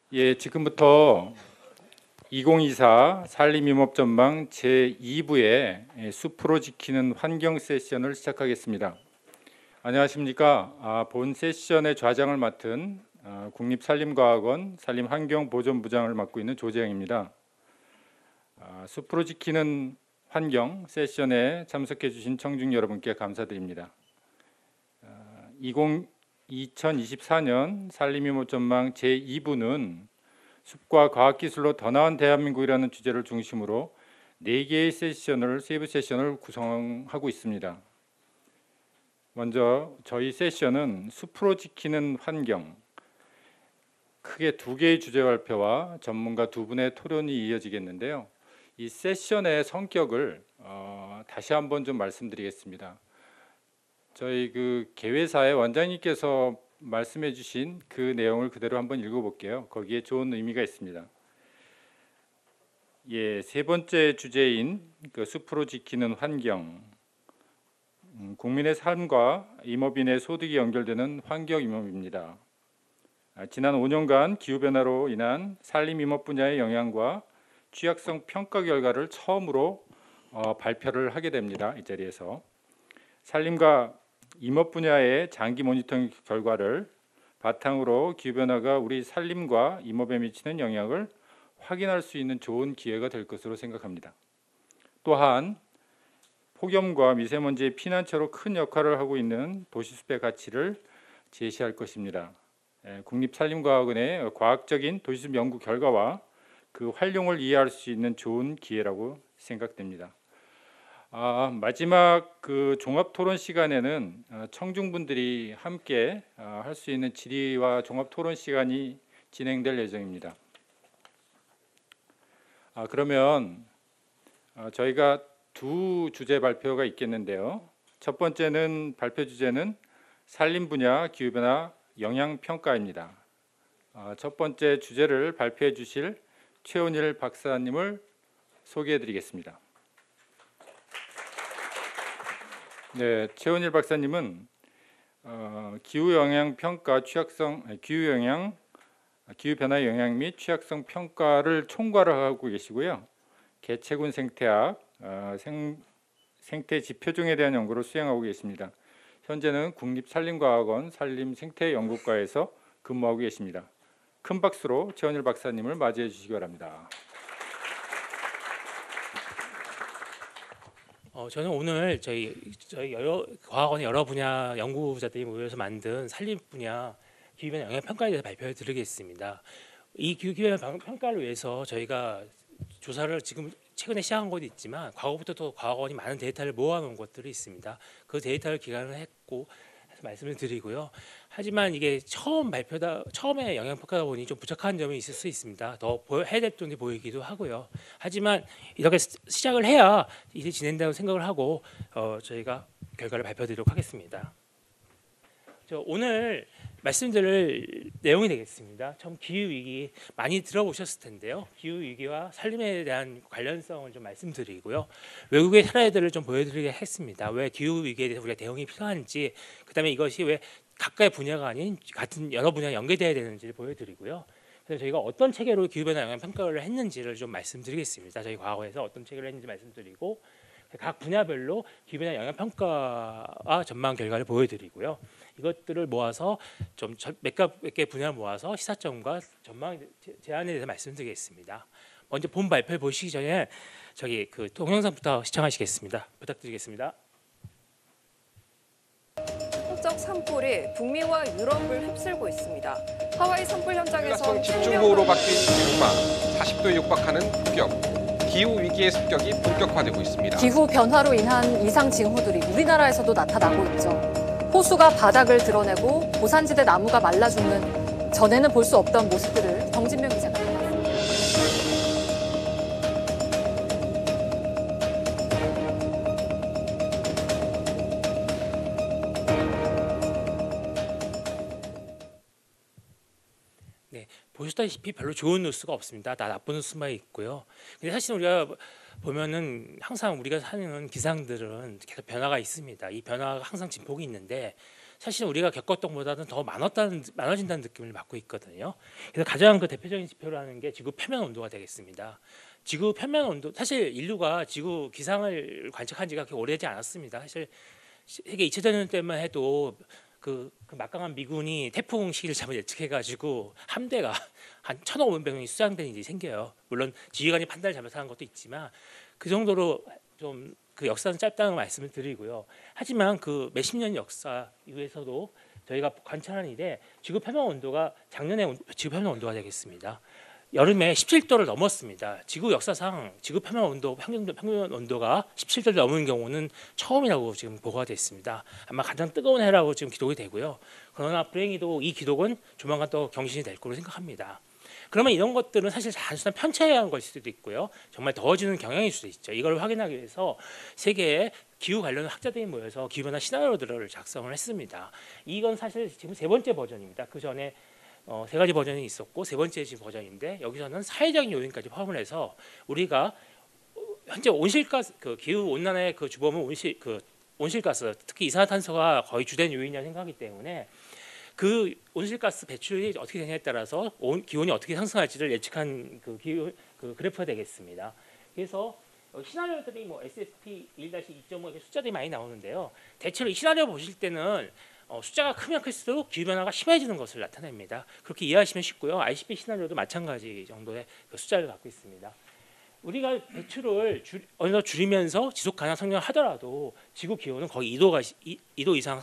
예, 지금부터 2024 산림임업전망 제2부의 숲으로 지키는 환경 세션을 시작하겠습니다. 안녕하십니까. 본 세션의 좌장을 맡은 국립산림과학원 산림환경보존부장을 맡고 있는 조재영입니다. 숲으로 지키는 환경 세션에 참석해 주신 청중 여러분께 감사드립니다. 2024년 산림임업전망 제2부는 숲과 과학기술로 더 나은 대한민국이라는 주제를 중심으로 4개의 세션을, 세부 세션을 구성하고 있습니다. 먼저 저희 세션은 숲으로 지키는 환경, 크게 2개의 주제 발표와 전문가 2분의 토론이 이어지겠는데요. 이 세션의 성격을 다시 한번 좀 말씀드리겠습니다. 저희 개회사의 원장님께서 말씀해 주신 그 내용을 그대로 한번 읽어볼게요. 거기에 좋은 의미가 있습니다. 예, 세 번째 주제인 숲으로 지키는 환경, 국민의 삶과 임업인의 소득이 연결되는 환경 임업입니다. 지난 5년간 기후변화로 인한 산림임업 분야의 영향과 취약성 평가 결과를 처음으로 발표를 하게 됩니다. 이 자리에서 산림과 임업 분야의 장기 모니터링 결과를 바탕으로 기후변화가 우리 산림과 임업에 미치는 영향을 확인할 수 있는 좋은 기회가 될 것으로 생각합니다. 또한 폭염과 미세먼지의 피난처로 큰 역할을 하고 있는 도시숲의 가치를 제시할 것입니다. 국립산림과학원의 과학적인 도시숲 연구 결과와 그 활용을 이해할 수 있는 좋은 기회라고 생각됩니다. 마지막 종합 토론 시간에는 청중분들이 함께 할 수 있는 질의와 종합 토론 시간이 진행될 예정입니다. 그러면 저희가 2 주제 발표가 있겠는데요. 첫 번째는 발표 주제는 산림 분야 기후변화 영향 평가입니다. 첫 번째 주제를 발표해 주실 최원일 박사님을 소개해 드리겠습니다. 네, 최원일 박사님은 기후변화 영향 및 취약성 평가를 총괄을 하고 계시고요. 개체군 생태학, 생태 지표종에 대한 연구를 수행하고 계십니다. 현재는 국립산림과학원 산림생태연구과에서 근무하고 계십니다. 큰 박수로 최원일 박사님을 맞이해 주시기 바랍니다. 저는 오늘 저희 과학원의 여러 분야 연구자들이 모여서 만든 산림 분야 기후변화 영향 평가에 대해서 발표를 드리겠습니다. 이 기후변화 평가를 위해서 저희가 조사를 지금 최근에 시작한 것도 있지만 과거부터 또 과학원이 많은 데이터를 모아놓은 것들이 있습니다. 그 데이터를 기반을 했고 말씀을 드리고요. 하지만 이게 처음에 영향 평가다 보니 좀 부족한 점이 있을 수 있습니다. 더 해야 될 점이 보이기도 하고요. 하지만 이렇게 시작을 해야 이제 진행된다고 생각을 하고 저희가 결과를 발표드리도록 하겠습니다. 오늘 말씀드릴 내용이 되겠습니다. 처음 기후 위기 많이 들어보셨을 텐데요. 기후 위기와 산림에 대한 관련성을 좀 말씀드리고요. 외국의 사례들을 좀 보여드리게 했습니다. 왜 기후 위기에 대해서 우리가 대응이 필요한지, 그다음에 이것이 왜 각각의 분야가 아닌 같은 여러 분야에 연계되어야 되는지를 보여드리고요. 그래서 저희가 어떤 체계로 기후변화 영향 평가를 했는지를 좀 말씀드리겠습니다. 저희 과거에서 어떤 체계를 했는지 말씀드리고 각 분야별로 기후변화 영향 평가와 전망 결과를 보여드리고요. 이것들을 모아서 좀 몇 개 분야를 모아서 시사점과 전망 제안에 대해서 말씀드리겠습니다. 먼저 본 발표를 보시기 전에 동영상부터 시청하시겠습니다. 부탁드리겠습니다. 적 산불이 북미와 유럽을 휩쓸고 있습니다. 하와이 산불 현장에서 집중호우로 바뀐 기후가 40도에 육박하는 폭염. 기후 위기의 습격이 본격화되고 있습니다. 기후 변화로 인한 이상 징후들이 우리나라에서도 나타나고 있죠. 호수가 바닥을 드러내고 고산지대 나무가 말라 죽는 전에는 볼 수 없던 모습들을 정진명 기자가 담았습니다. 네, 보셨다시피 별로 좋은 뉴스가 없습니다. 다 나쁜 뉴스만 있고요. 근데 사실 우리가 보면은 항상 우리가 사는 기상들은 계속 변화가 있습니다. 이 변화가 항상 진폭이 있는데 사실 우리가 겪었던 것보다는 더 많아진다는 느낌을 받고 있거든요. 그래서 가장 그 대표적인 지표로 하는 게 지구 표면 온도가 되겠습니다. 지구 표면 온도, 사실 인류가 지구 기상을 관측한 지가 그렇게 오래되지 않았습니다. 사실 세계 2차 대전 때만 해도 그 막강한 미군이 태풍 시기를 잘못 예측해가지고 함대가 한 1,500명이 수장된 일이 생겨요. 물론 지휘관이 판단을 잘못한 것도 있지만 그 정도로 좀 그 역사는 짧다는 말씀을 드리고요. 하지만 그 몇십 년 역사 이후에서도 저희가 관찰한 일에 지구 표면 온도가 작년에 지구 표면 온도가 되겠습니다. 여름에 17도를 넘었습니다. 지구 역사상 지구 표면 온도 평균 온도가 17도를 넘은 경우는 처음이라고 지금 보고가 됐습니다. 아마 가장 뜨거운 해라고 지금 기록이 되고요. 그러나 불행히도 이 기록은 조만간 또 경신이 될 거로 생각합니다. 그러면 이런 것들은 사실 단순한 편차에 의한 걸 수도 있고요. 정말 더워지는 경향일 수도 있죠. 이걸 확인하기 위해서 세계의 기후 관련 학자들이 모여서 기후변화 시나리오들을 작성을 했습니다. 이건 사실 지금 세 번째 버전입니다. 그 전에 세 가지 버전이 있었고 세 번째 지금 버전인데 여기서는 사회적인 요인까지 포함을 해서 우리가 현재 온실가스 그 기후 온난화의 그 주범은 온실가스 특히 이산화탄소가 거의 주된 요인이라고 생각하기 때문에 그 온실가스 배출이 어떻게 되냐에 따라서 기온이 어떻게 상승할지를 예측한 그 그래프가 되겠습니다. 그래서 시나리오들이 뭐 SSP 1-2.5 이렇게 숫자들이 많이 나오는데요. 대체로 이 시나리오 보실 때는 숫자가 크면 클수록 기후 변화가 심해지는 것을 나타냅니다. 그렇게 이해하시면 쉽고요. ICP 시나리오도 마찬가지 정도의 그 숫자를 갖고 있습니다. 우리가 배출을 어느 정도 줄이면서 지속 가능 성장을 하더라도 지구 기온은 거의 2도 이상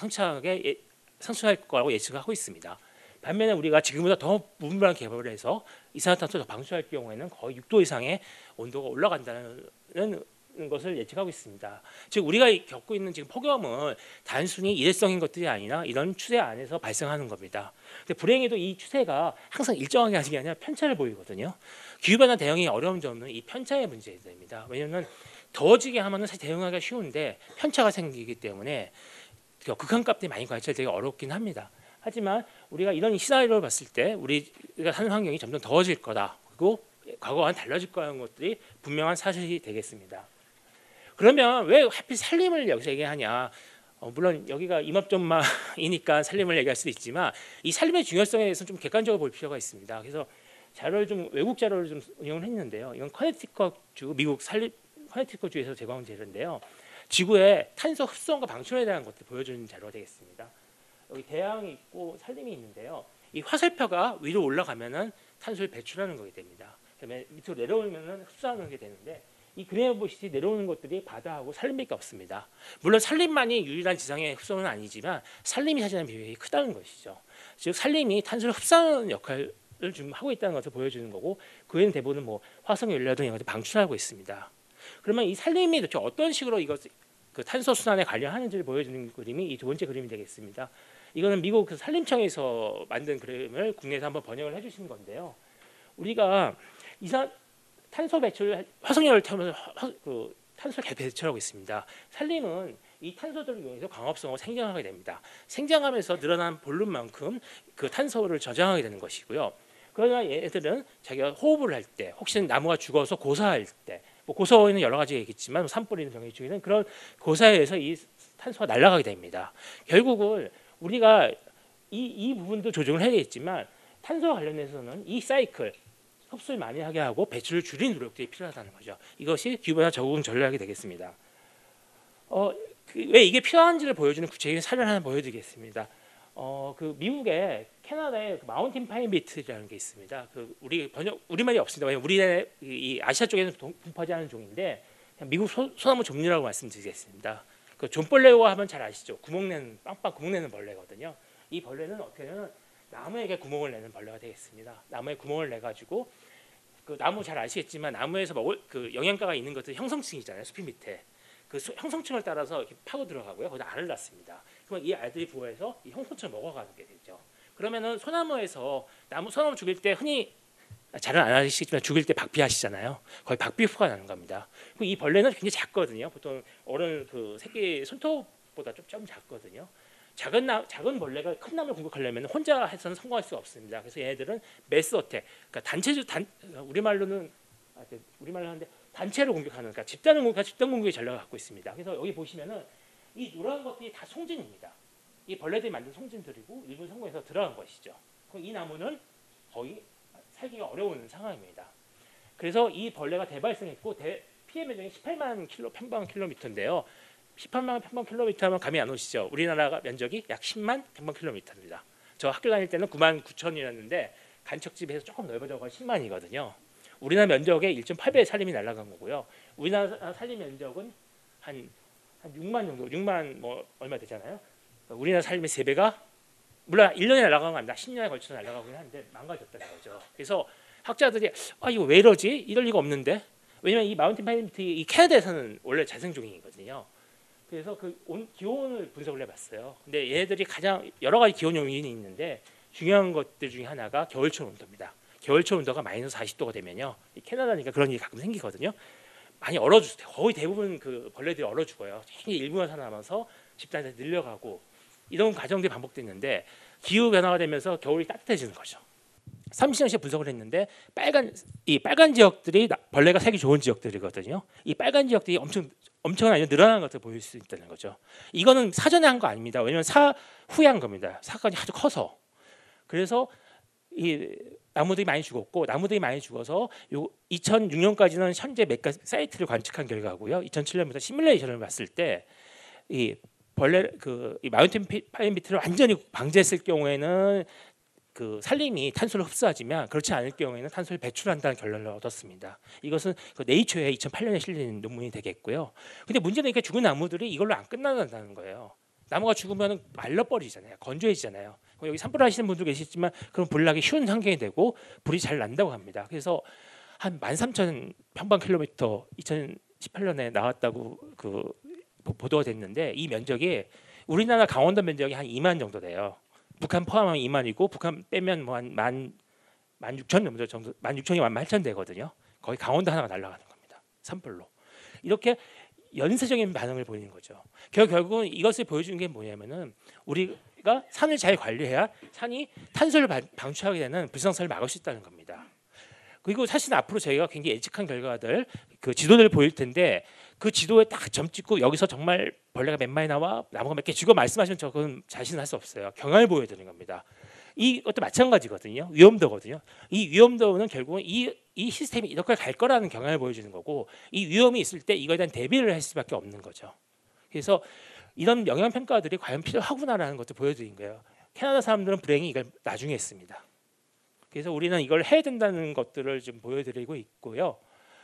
상승할 거라고 예측을 하고 있습니다. 반면에 우리가 지금보다 더 무분별한 개발을 해서 이산화탄소를 방출할 경우에는 거의 6도 이상의 온도가 올라간다는 것을 예측하고 있습니다. 즉 우리가 겪고 있는 지금 폭염은 단순히 일회성인 것들이 아니라 이런 추세 안에서 발생하는 겁니다. 근데 불행히도 이 추세가 항상 일정하게 하는 게 아니라 편차를 보이거든요. 기후변화 대응이 어려운 점은 이 편차의 문제입니다. 왜냐하면 더워지게 하면 사실 대응하기가 쉬운데 편차가 생기기 때문에 극한값들이 많이 관찰되기 어렵긴 합니다. 하지만 우리가 이런 시나리오를 봤을 때 우리가 사는 환경이 점점 더워질 거다. 그리고 과거와는 달라질 거라는 것들이 분명한 사실이 되겠습니다. 그러면 왜 하필 산림을 여기서 얘기하냐? 물론 여기가 임업전망이니까 산림을 얘기할 수도 있지만 이 산림의 중요성에 대해서는 좀 객관적으로 볼 필요가 있습니다. 그래서 외국 자료를 좀 인용을 했는데요. 이건 커네티컷주 미국 커네티컷주에서 제공한 자료인데요. 지구의 탄소 흡수원과 방출에 대한 것들 보여주는 자료가 되겠습니다. 여기 대양이 있고 산림이 있는데요. 이 화살표가 위로 올라가면은 탄소를 배출하는 거게 됩니다. 그다음에 밑으로 내려오면은 흡수하는 게 되는데 이 그래프 보시듯이 내려오는 것들이 바다하고 산림밖에 없습니다. 물론 산림만이 유일한 지상의 흡수원은 아니지만 산림이 차지하는 비율이 크다는 것이죠. 즉 산림이 탄소를 흡수하는 역할을 좀 하고 있다는 것을 보여주는 거고 그 외에는 대부분 뭐 화석연료 등 이런 것을 방출하고 있습니다. 그러면 이 산림이 도대체 어떤 식으로 그 탄소 순환에 관련하는지를 보여주는 그림이 이 두 번째 그림이 되겠습니다. 이거는 미국 그 산림청에서 만든 그림을 국내에서 한번 번역을 해주신 건데요. 우리가 탄소 배출 화석연료를 태우면서 탄소를 배출하고 있습니다. 산림은 이 탄소들을 이용해서 광합성으로 생장하게 됩니다. 생장하면서 늘어난 볼륨만큼 그 탄소를 저장하게 되는 것이고요. 그러나 얘들은 자기가 호흡을 할 때, 혹시 나무가 죽어서 고사할 때, 뭐 고사에는 여러 가지가 있겠지만 산 뿌리는 병이 죽이는 그런 고사에 의해서 이 탄소가 날아가게 됩니다. 결국은 우리가 이 부분도 조정을 해야겠지만 탄소와 관련해서는 이 사이클 흡수를 많이 하게 하고 배출을 줄이는 노력들이 필요하다는 거죠. 이것이 기후변화 적응 전략이 되겠습니다. 왜 이게 필요한지를 보여주는 구체적인 사례를 하나 보여드리겠습니다. 그 미국의 캐나다의 그 마운틴 파인 비트라는 게 있습니다. 그 우리말이 없습니다. 왜냐면 우리나라 이 아시아 쪽에는 분포하지 않은 종인데 미국 소나무 종류라고 말씀드리겠습니다. 그 존벌레고 하면 잘 아시죠? 빵빵 구멍 내는 벌레거든요. 이 벌레는 어떻게 하면 나무에게 구멍을 내는 벌레가 되겠습니다. 나무에 구멍을 내 가지고 그 나무 잘 아시겠지만 나무에서 그 영양가가 있는 것들 형성층이잖아요. 숲이 밑에 그 형성층을 따라서 이렇게 파고 들어가고요. 거기다 알을 낳습니다. 그러면 이 알들이 부화해서 이 형성층을 먹어가게 되죠. 그러면은 소나무 죽일 때 흔히 잘은 안 하시겠지만 죽일 때 박피하시잖아요. 거의 박피후가 나는 겁니다. 이 벌레는 굉장히 작거든요. 보통 어른 그 새끼 손톱보다 좀 작거든요. 작은 벌레가 큰 나무를 공격하려면 혼자 해서는 성공할 수가 없습니다. 그래서 얘네들은 매스 어택, 그러니까 우리말로 하는데 단체로 공격하는, 그러니까 집단 공격의 전략을 갖고 있습니다. 그래서 여기 보시면은 이 노란 것들이 다 송진입니다. 이 벌레들이 만든 송진들이고 일부 성공해서 들어간 것이죠. 그럼 이 나무는 거의 살기가 어려운 상황입니다. 그래서 이 벌레가 대발생했고 피해 면적이 18만 평방킬로미터인데요. 18만 평방킬로미터 하면 감이 안 오시죠? 우리나라가 면적이 약 10만 평방킬로미터입니다. 저 학교 다닐 때는 9만 9천이었는데 간척집에서 조금 넓어져서 10만이거든요. 우리나라 면적의 1.8배의 산림이 날아간 거고요. 우리나라 산림 면적은 한 6만 정도, 6만 뭐 얼마 되잖아요. 우리나라 산림의 3배가 물론 1년에 날아간 건 아닙니다. 10년에 걸쳐서 날아가긴 하는데 망가졌다는 거죠. 그래서 학자들이 이거 왜 이러지? 이럴 리가 없는데. 왜냐면 이 마운틴 파인비트 이 캐나다에서는 원래 자생종이거든요. 그래서 그 기온을 분석을 해봤어요. 근데 얘네들이 가장 여러 가지 기온 요인이 있는데 중요한 것들 중에 하나가 겨울철 온도입니다. 겨울철 온도가 마이너스 40도가 되면요, 이 캐나다니까 그런 일이 가끔 생기거든요. 많이 얼어 죽어요. 거의 대부분 그 벌레들이 얼어 죽어요. 일부만 살아남아서 집단이 늘려가고 이런 과정들이 반복됐는데 기후 변화가 되면서 겨울이 따뜻해지는 거죠. 30년씩 분석을 했는데 빨간 지역들이 벌레가 살기 좋은 지역들이거든요. 이 빨간 지역들이 엄청나게 늘어나는 것을 보일 수 있다는 거죠. 이거는 사전에 한 거 아닙니다. 왜냐하면 사후에 한 겁니다. 사건이 아주 커서. 그래서 이 나무들이 많이 죽었고, 나무들이 많이 죽어서 2006년까지는 현재 몇 가지 사이트를 관측한 결과고요. 2007년부터 시뮬레이션을 봤을 때 이 벌레 이 마운틴 파인비트를 완전히 방제했을 경우에는 그 산림이 탄소를 흡수하지만 그렇지 않을 경우에는 탄소를 배출한다는 결론을 얻었습니다. 이것은 그 네이처에 2008년에 실린 논문이 되겠고요. 근데 문제는 이게 죽은 나무들이 이걸로 안 끝난다는 거예요. 나무가 죽으면 말라버리잖아요. 건조해지잖아요. 여기 산불 하시는 분도 계시지만 그럼 불 나기 쉬운 환경이 되고 불이 잘 난다고 합니다. 그래서 한 13,000 평방킬로미터 2018년에 나왔다고 그 보도가 됐는데 이 면적이 우리나라 강원도 면적이 한 2만 정도 돼요. 북한 포함하면 2만이고 북한 빼면 뭐 한 16,000 정도, 16,000이 18,000 되거든요. 거의 강원도 하나가 날아가는 겁니다. 산불로. 이렇게 연쇄적인 반응을 보이는 거죠. 결국은 이것을 보여주는 게 뭐냐면은 우리가 산을 잘 관리해야 산이 탄소를 방출하게 되는 불상사를 막을 수 있다는 겁니다. 그리고 사실 앞으로 저희가 굉장히 예측한 결과들 그 지도를 보일 텐데 그 지도에 딱 점 찍고 여기서 정말 벌레가 몇 마리 나와 나무가 몇 개 죽어 말씀하시면 저건 자신할 수 없어요. 경향을 보여드리는 겁니다. 이것도 마찬가지거든요. 위험도거든요. 이 위험도는 결국은 이 시스템이 이렇게 갈 거라는 경향을 보여주는 거고 이 위험이 있을 때 이거에 대한 대비를 할 수밖에 없는 거죠. 그래서 이런 영향 평가들이 과연 필요하구나라는 것도 보여드린 거예요. 캐나다 사람들은 불행히 이걸 나중에 했습니다. 그래서 우리는 이걸 해야 된다는 것들을 좀 보여드리고 있고요.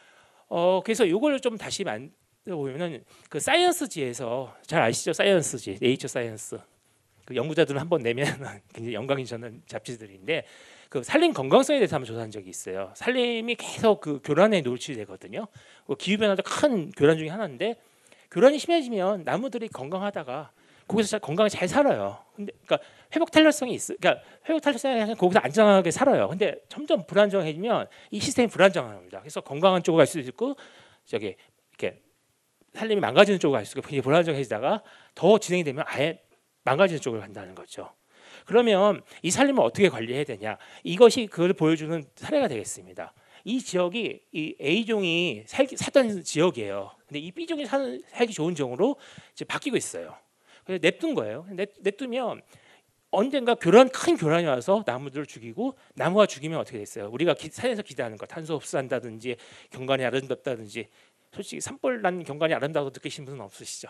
그래서 이걸 좀 다시 보면은 그 사이언스지에서 잘 아시죠? 사이언스지, 네이처 사이언스. 그 연구자들은 한번 내면 굉장히 영광이 저는 잡지들인데 그 산림 건강성에 대해서 한번 조사한 적이 있어요. 산림이 계속 그 교란에 노출되거든요. 기후 변화도 큰 교란 중에 하나인데 교란이 심해지면 나무들이 건강하다가 거기서 건강하게 잘 살아요. 근데 그러니까 회복 탄력성이 있어. 그러니까 회복 탄력성이 거기서 안정하게 살아요. 근데 점점 불안정해지면 이 시스템이 불안정합니다. 그래서 건강한 쪽으로 갈 수도 있고 저기 이렇게 산림이 망가지는 쪽으로 갈 수 있고 굉장히 불안정해지다가 더 진행이 되면 아예 망가지는 쪽으로 간다는 거죠. 그러면 이 산림을 어떻게 관리해야 되냐? 이것이 그걸 보여주는 사례가 되겠습니다. 이 지역이 이 A종이 살던 지역이에요. 근데 이 B종이 살기 좋은 종으로 이제 바뀌고 있어요. 그래서 냅둔 거예요. 냅두면 언젠가 큰 교란이 와서 나무들을 죽이고 나무가 죽이면 어떻게 됐어요? 우리가 산에서 기대하는 거 탄소 흡수한다든지 경관이 아름답다든지 솔직히 산불 난 경관이 아름다고 느끼신 분은 없으시죠?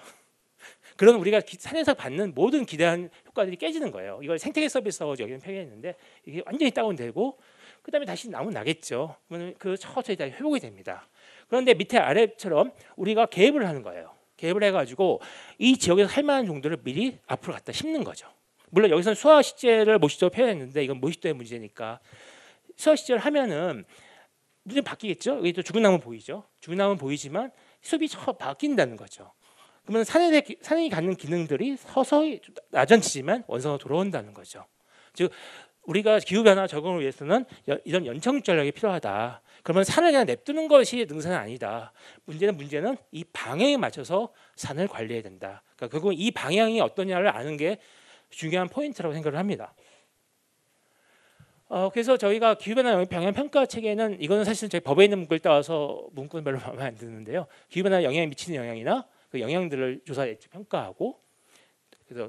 그런 우리가 산에서 받는 모든 기대한 효과들이 깨지는 거예요. 이걸 생태계 서비스라고 여기는 표현했는데 이게 완전히 다운되고 그다음에 다시 나무 나겠죠. 그러면 그 천천히 다 회복이 됩니다. 그런데 밑에 아래처럼 우리가 개입을 하는 거예요. 개입을 해가지고 이 지역에서 살만한 종들을 미리 앞으로 갖다 심는 거죠. 물론 여기서는 수화 시제를 모시도로 표현했는데 이건 모시도의 문제니까 수화 시제를 하면은 문제 바뀌겠죠. 여기 또 죽은 나무 보이죠. 죽은 나무 보이지만 숲이 바뀐다는 거죠. 그러면 산이 갖는 기능들이 서서히 낮아지지만 원성으로 돌아온다는 거죠. 즉 우리가 기후 변화 적응을 위해서는 이런 연착륙 전략이 필요하다. 그러면 산을 그냥 냅두는 것이 능사는 아니다. 문제는 이 방향에 맞춰서 산을 관리해야 된다. 그러니까 결국 이 방향이 어떠냐를 아는 게 중요한 포인트라고 생각을 합니다. 그래서 저희가 기후변화 영향 평가 체계는 이거는 사실 저희 법에 있는 문구를 따와서 문구는 별로 마음에 안 드는데요. 기후변화 영향에 미치는 영향이나 그 영향들을 조사해 평가하고 그래서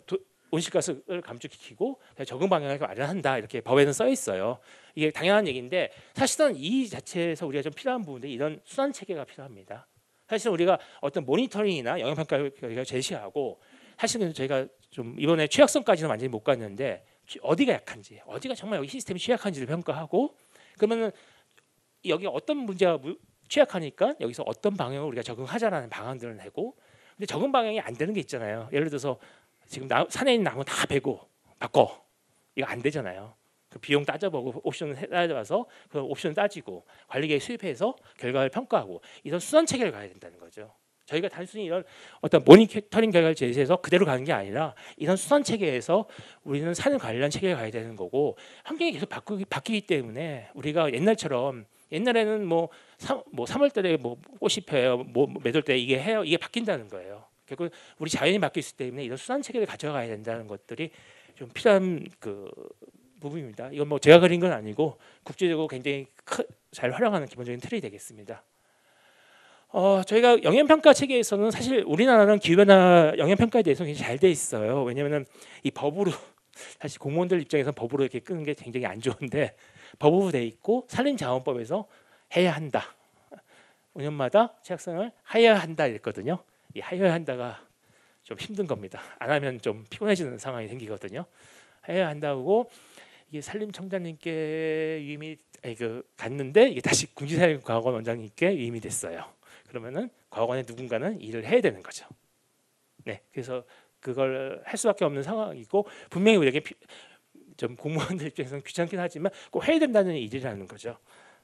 온실가스를 감축시키고 적응 방향을 마련한다 이렇게 법에는 써 있어요. 이게 당연한 얘기인데 사실은 이 자체에서 우리가 좀 필요한 부분들 이런 순환 체계가 필요합니다. 사실은 우리가 어떤 모니터링이나 영향 평가를 저희가 제시하고 사실은 저희가 좀 이번에 취약성까지는 완전히 못 갔는데 어디가 약한지, 어디가 정말 여기 시스템이 취약한지를 평가하고 그러면은 여기 어떤 문제가 취약하니까 여기서 어떤 방향으로 우리가 적응하자라는 방안들을 내고 근데 적응 방향이 안 되는 게 있잖아요. 예를 들어서 지금 산에 있는 나무 다 베고 바꿔 이거 안 되잖아요. 그 비용 따져보고 옵션을 따져봐서 그 옵션 따지고 관리계획 수립해서 결과를 평가하고 이런 순환 체계를 가야 된다는 거죠. 저희가 단순히 이런 어떤 모니터링 결과를 제시해서 그대로 가는 게 아니라 이런 수단 체계에서 우리는 산을 관리하는 체계에 가야 되는 거고 환경이 계속 바뀌기 때문에 우리가 옛날처럼 옛날에는 뭐 3월달에 뭐 꽃이 펴요, 뭐 매돌 때 이게 해요, 이게 바뀐다는 거예요. 결국 우리 자연이 바뀌기 때문에 이런 수단 체계를 가져가야 된다는 것들이 좀 필요한 그 부분입니다. 이건 뭐 제가 그린 건 아니고 국제적으로 굉장히 잘 활용하는 기본적인 틀이 되겠습니다. 저희가 영향평가 체계에서는 사실 우리나라는 기후변화 영향평가에 대해서 굉장히 잘 돼 있어요. 왜냐하면 이 법으로 사실 공무원들 입장에서는 법으로 이렇게 끄는 게 굉장히 안 좋은데 법으로 돼 있고 산림자원법에서 해야 한다. 5년마다 취약성을 하여야 한다 이랬거든요. 이 하여야 한다가 좀 힘든 겁니다. 안 하면 좀 피곤해지는 상황이 생기거든요. 해야 한다고 이게 산림청장님께 위임이 갔는데 이게 다시 군지사회과학원 원장님께 위임이 됐어요. 그러면은 과거에 누군가는 일을 해야 되는 거죠. 네, 그래서 그걸 할 수밖에 없는 상황이고 분명히 우리에게 좀 공무원들 입장에서는 귀찮긴 하지만 꼭 해야 된다는 일이라는 거죠.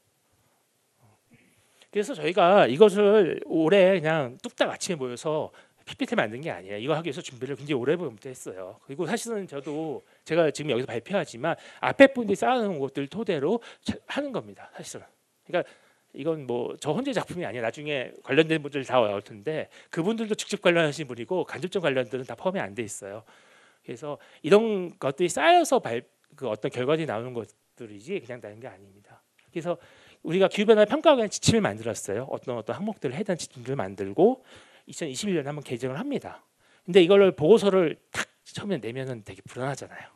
그래서 저희가 이것을 올해 그냥 뚝딱 아침에 모여서 PPT 만든 게 아니에요. 이거 하기 위해서 준비를 굉장히 오래부터 했어요. 그리고 사실은 저도 제가 지금 여기서 발표하지만 앞에 분들이 쌓아놓은 것들 토대로 하는 겁니다. 사실은. 그러니까 이건 뭐 저 혼자 작품이 아니라 나중에 관련된 분들 다 나올 텐데 그분들도 직접 관련하신 분이고 간접적 관련들은 다 포함이 안 돼 있어요. 그래서 이런 것들이 쌓여서 그 어떤 결과들이 나오는 것들이지 그냥 나는 게 아닙니다. 그래서 우리가 기후변화 평가하기 위한 지침을 만들었어요. 어떤 항목들을 해야 되는 지침들을 만들고 2021년에 한번 개정을 합니다. 근데 이걸 보고서를 탁 처음에 내면은 되게 불안하잖아요.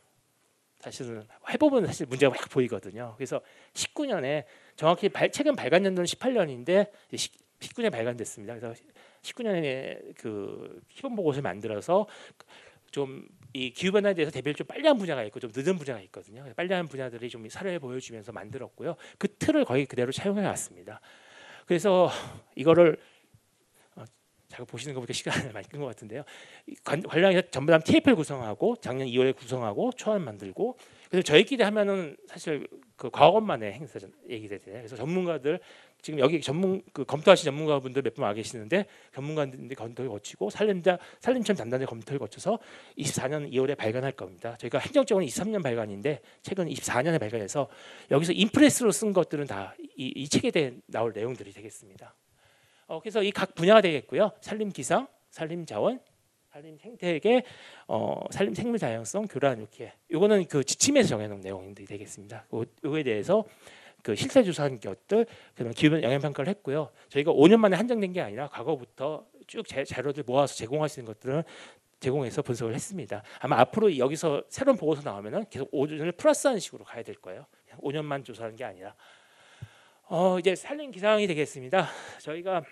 사실은 해보면 사실 문제가 확 보이거든요. 그래서 19년에 정확히 최근 발간 연도는 18년인데 19년에 발간됐습니다. 그래서 19년에 그 기본 보고서를 만들어서 좀 이 기후 변화에 대해서 대비를 좀 빨리 한 분야가 있고 좀 늦은 분야가 있거든요. 빨리 한 분야들이 좀 사례를 보여주면서 만들었고요. 그 틀을 거의 그대로 차용해 왔습니다. 그래서 이거를 자꾸 보시는 것보다 시간을 많이 끈 것 같은데요. 관련해서 전부 다 TF를 구성하고 작년 2월에 구성하고 초안 만들고 그래서 저희끼리 하면은 사실 그 과거만의 행사 얘기되잖아요. 그래서 전문가들 지금 여기 검토하신 전문가분들 몇 분 와 계시는데 전문가들이 검토를 거치고 산림청 담당자 검토를 거쳐서 24년 2월에 발간할 겁니다. 저희가 행정적으로는 23년 발간인데 최근 24년에 발간해서 여기서 인프레스로 쓴 것들은 다 이 책에 대해 나올 내용들이 되겠습니다. 그래서 이 각 분야가 되겠고요. 산림기상, 산림자원, 산림생태계, 산림생물다양성, 교란 이렇게. 이거는 그 지침에서 정해놓은 내용들이 되겠습니다. 이거에 대해서 그 실태 조사한 것들, 그다음 기후 영향 평가를 했고요. 저희가 5년 만에 한정된 게 아니라 과거부터 쭉 자료들 모아서 제공할 수 있는 것들은 제공해서 분석을 했습니다. 아마 앞으로 여기서 새로운 보고서 나오면은 계속 5년을 플러스하는 식으로 가야 될 거예요. 5년만 조사하는 게 아니라. 이제 산림기상이 되겠습니다. 저희가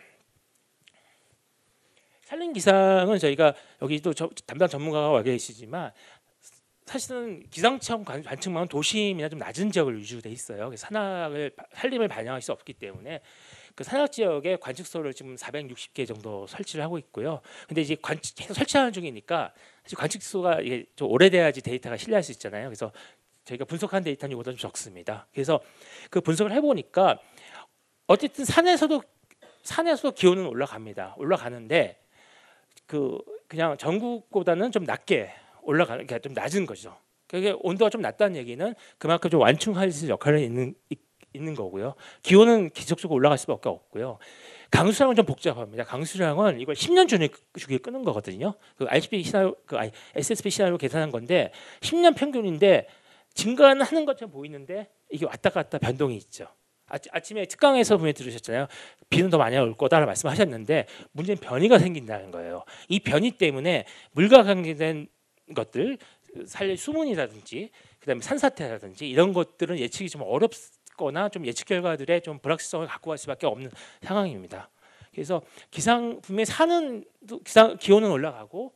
산림기상은 저희가 여기 또 담당 전문가가 와 계시지만 사실은 기상청 관측망은 도심이나 좀 낮은 지역을 위주로 돼 있어요. 그래서 산림을 반영할 수 없기 때문에 그 산악 지역에 관측소를 지금 460개 정도 설치를 하고 있고요. 근데 이제 계속 설치하는 중이니까 사실 관측소가 이게 좀 오래돼야지 데이터가 신뢰할 수 있잖아요. 그래서 저희가 분석한 데이터는 이보다 좀 적습니다. 그래서 그 분석을 해보니까 어쨌든 산에서도 기온은 올라가는데 그냥 전국보다는 좀 낮게 올라가는 게 좀 낮은 거죠. 그게 온도가 좀 낮다는 얘기는 그만큼 좀 완충할 수 있는 역할이 있는 거고요. 기온은 지속적으로 올라갈 수밖에 없고요. 강수량은 좀 복잡합니다. 강수량은 이걸 10년 주기에 끄는 거거든요. 그 RCP 시나리오, SSP 시나리오 계산한 건데 10년 평균인데 증가는 하는 것처럼 보이는데 이게 왔다 갔다 변동이 있죠. 아침에 특강에서 분명히 들으셨잖아요. 비는 더 많이 올 거다라고 말씀하셨는데 문제는 변이가 생긴다는 거예요. 이 변이 때문에 물과 관계된 것들, 산림 수문이라든지 그다음에 산사태라든지 이런 것들은 예측이 좀 어렵거나 좀 예측 결과들의 좀 불확실성을 갖고 갈 수밖에 없는 상황입니다. 그래서 분명히 기온은 올라가고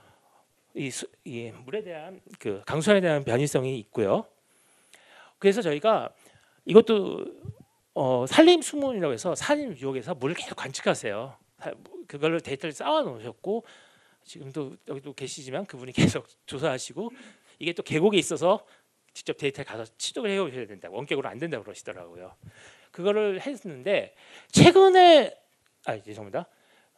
이 물에 대한 그 강수량에 대한 변이성이 있고요. 그래서 저희가 이것도 산림 수문이라고 해서 산림 유역에서 물을 계속 관측하세요. 그걸로 데이터를 쌓아 놓으셨고 지금도 여기도 계시지만 그분이 계속 조사하시고 이게 또 계곡에 있어서 직접 데이터를 가서 취득을 해 오셔야 된다고, 원격으로 안 된다고 그러시더라고요. 그거를 했는데 최근에 죄송합니다.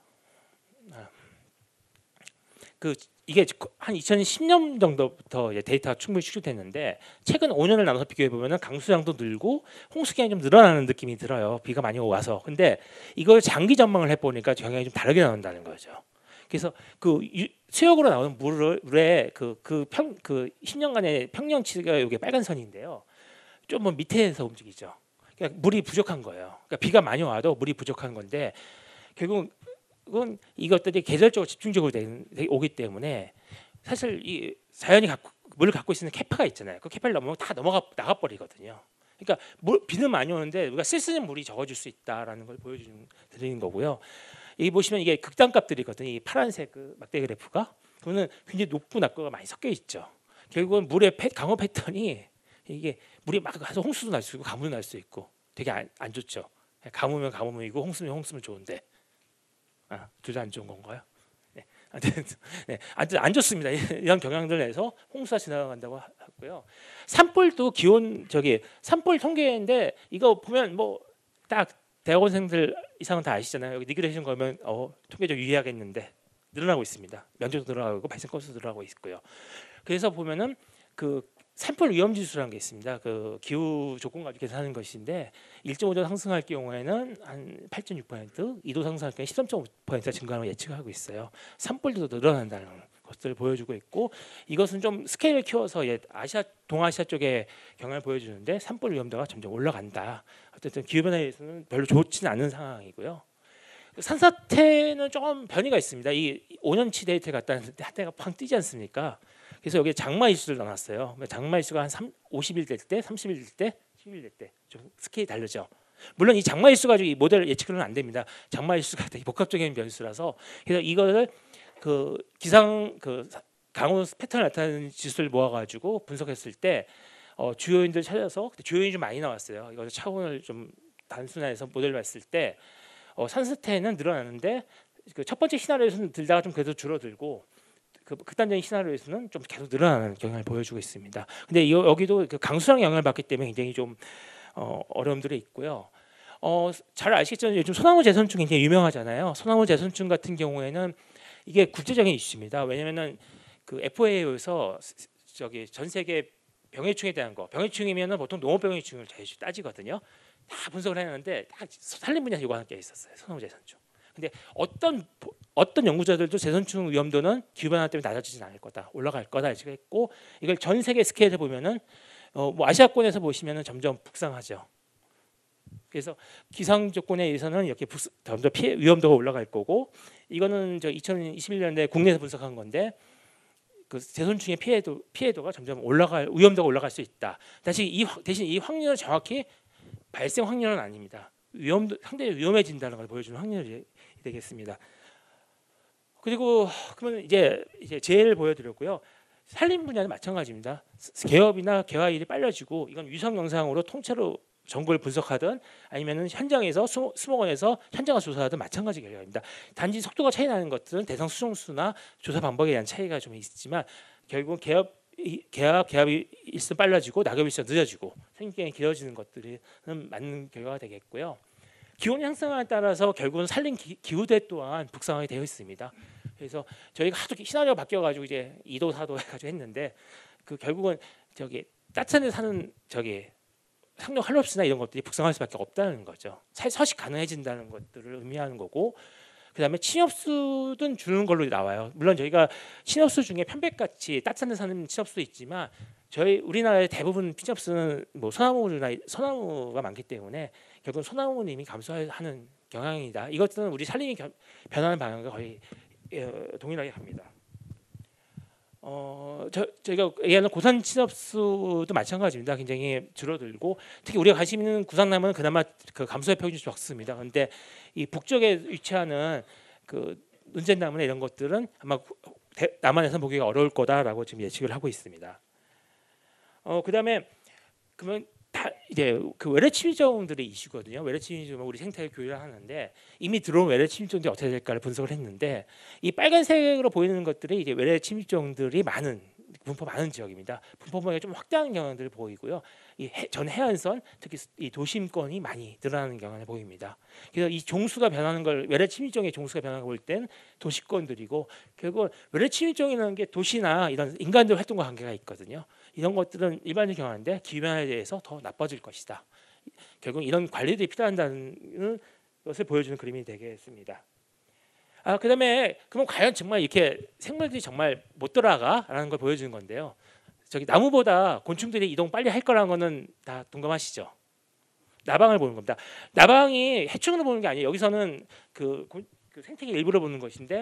이게 한 2010년 정도부터 데이터가 충분히 축적됐는데 최근 5년을 나눠서 비교해 보면은 강수량도 늘고 홍수기간이 좀 늘어나는 느낌이 들어요. 비가 많이 와서. 근데 이걸 장기 전망을 해보니까 경향이 좀 다르게 나온다는 거죠. 그래서 수역으로 나오는 물의 그 10년간의 평년치가 이게 빨간 선인데요. 좀 뭐 밑에서 움직이죠. 그러니까 물이 부족한 거예요. 그러니까 비가 많이 와도 물이 부족한 건데 결국은 이것들이 계절적으로 집중적으로 오기 때문에 사실 이 자연이 물을 갖고 있는 캐파가 있잖아요. 그 캐파를 넘으면 다 나가버리거든요. 그러니까 비는 많이 오는데 우리가 쓸 수 있는 물이 적어질 수 있다라는 걸 보여드리는 거고요. 여기 보시면 이게 극단값들이거든요. 이 파란색 막대 그래프가 그거는 굉장히 높고 낮고가 많이 섞여 있죠. 결국은 물의 강호 패턴이 이게 물이 막 가서 홍수도 날 수 있고 가뭄도 날 수 있고 되게 안 좋죠. 가뭄이면 가뭄이고 홍수면 좋은데 둘 다 안 좋은 건가요? 네, 안 좋습니다. 이런 경향들 내서 홍수가 지나간다고 하고요. 산불도 산불 통계인데 이거 보면 뭐 딱 대학원생들 이상은 다 아시잖아요. 여기 리그레이션 걸면 통계적 유의하겠는데 늘어나고 있습니다. 면적도 늘어나고 발생 건수도 늘어나고 있고요. 그래서 보면은 그 산불 위험 지수라는 게 있습니다. 그 기후 조건 가지고 계산하는 것인데 1.5도 상승할 경우에는 한 8.6%, 2도 상승할 경우에 13.5%가 증가하는 걸 예측하고 있어요. 산불도 늘어난다는 것들을 보여주고 있고 이것은 좀 스케일을 키워서 동아시아 쪽에 경향을 보여주는데 산불 위험도가 점점 올라간다. 어쨌든 기후 변화에 대해서는 별로 좋지는 않은 상황이고요. 산사태는 좀 변이가 있습니다. 이 5년치 데이터 갖다 놨을 때 한때가 팡 뛰지 않습니까? 그래서 여기에 장마 일수를 넣어놨어요. 장마 일수가 한 50일 될 때, 30일 될 때, 10일 될 때 좀 스케일이 다르죠. 물론 이 장마 일수 가지고 이 모델 예측은 안 됩니다. 장마 일수가 되게 복합적인 변수라서 그래서 이거를 강우 패턴을 나타내는 지수를 모아가지고 분석했을 때 주요인들 찾아서 주요인이 좀 많이 나왔어요. 이거 차원을 좀 단순화해서 모델을 봤을 때 산사태는 늘어나는데 첫 번째 시나리오에서는 들다가 좀 그래도 줄어들고 극단적인 시나리오에서는 좀 계속 늘어나는 경향을 보여주고 있습니다. 근데 여기도 강수량 영향을 받기 때문에 굉장히 좀 어려움들이 있고요. 잘 아시겠지만 요즘 소나무 재선충이 굉장히 유명하잖아요. 소나무 재선충 같은 경우에는 이게 국제적인 이슈입니다. 왜냐면은 그 FAO에서 전 세계 병해충에 대한 병해충이면은 보통 농업병해충을 제일 따지거든요. 다 분석을 해놨는데 다 산림 분야에 이거 함께 있었어요. 소나무 재선충. 근데 어떤 연구자들도 재선충 위험도는 기후 변화 때문에 낮아지진 않을 거다, 올라갈 거다 예측했고 이걸 전 세계 스케일에 보면은 뭐 아시아권에서 보시면은 점점 북상하죠. 그래서 기상 조건에 의해서는 이렇게 점점 위험도가 올라갈 거고 이거는 2021년에 국내에서 분석한 건데 그 재선충의 피해도가 점점 위험도가 올라갈 수 있다. 대신 이 확률은 정확히 발생 확률은 아닙니다. 위험도 상당히 위험해진다는 걸 보여주는 확률이 되겠습니다. 그리고 그러면 이제 재해를 보여드렸고요. 산림 분야는 마찬가지입니다. 개업이나 개화일이 빨라지고 이건 위성 영상으로 통째로 정보를 분석하든 아니면은 현장에서 수목원에서 현장을 조사하든 마찬가지 결과입니다. 단지 속도가 차이 나는 것들은 대상 수정수나 조사 방법에 대한 차이가 좀 있지만 결국은 개합이 일수 빨라지고 낙엽 일수 늦어지고 생기기간이 길어지는 것들은 맞는 결과가 되겠고요. 기온 향상에 따라서 결국은 산림 기후대 또한 북상하게 되어 있습니다. 그래서 저희가 하도 시나리오 바뀌어가지고 이제 2도 4도 해가지고 했는데 결국은 따뜻한 데 사는 상륙 할롭스나 이런 것들이 북상할 수밖에 없다는 거죠. 서식 가능해진다는 것들을 의미하는 거고 그다음에 침엽수는 주는 걸로 나와요. 물론 저희가 침엽수 중에 편백같이 따뜻한 데 사는 침엽수도 있지만 우리나라의 대부분 침엽수는 뭐 소나무가 많기 때문에 결국 소나무는 이미 감소하는 경향이다. 이것들은 우리 산림이 변하는 방향과 거의 동일하게 갑니다. 저희가 얘기하는 고산 취업수도 마찬가지입니다. 굉장히 줄어들고 특히 우리가 관심 있는 구상나무는 그나마 그 감소의 평균이 적습니다. 그런데 이 북쪽에 위치하는 그 눈젠나무나 이런 것들은 아마 남한에서 보기가 어려울 거다라고 지금 예측을 하고 있습니다. 그다음에 그러면 다 이제 그 외래 침입종들의 이슈거든요. 외래 침입종은 우리 생태계 교류를 하는데 이미 들어온 외래 침입종들이 어떻게 될까를 분석을 했는데 이 빨간색으로 보이는 것들이 이제 외래 침입종들이 분포 많은 지역입니다. 분포가 좀 확대하는 경향들을 보이고요. 전 해안선 특히 이 도심권이 많이 늘어나는 경향을 보입니다. 그래서 이 종수가 변하는 걸 외래 침입종의 종수가 변하는 걸 볼 땐 도시권들이고 결국 외래 침입종이라는 게 도시나 이런 인간들 활동과 관계가 있거든요. 이런 것들은 일반적인 경우인데 기후 변화에 대해서 더 나빠질 것이다. 결국 이런 관리들이 필요한다는 것을 보여주는 그림이 되겠습니다. 그다음에 그럼 과연 정말 이렇게 생물들이 정말 못 돌아가라는 걸 보여주는 건데요. 저기 나무보다 곤충들이 이동 빨리 할 거라는 거는 다 동감하시죠? 나방을 보는 겁니다. 나방이 해충으로 보는 게 아니에요. 여기서는 그 생태계 일부를 보는 것인데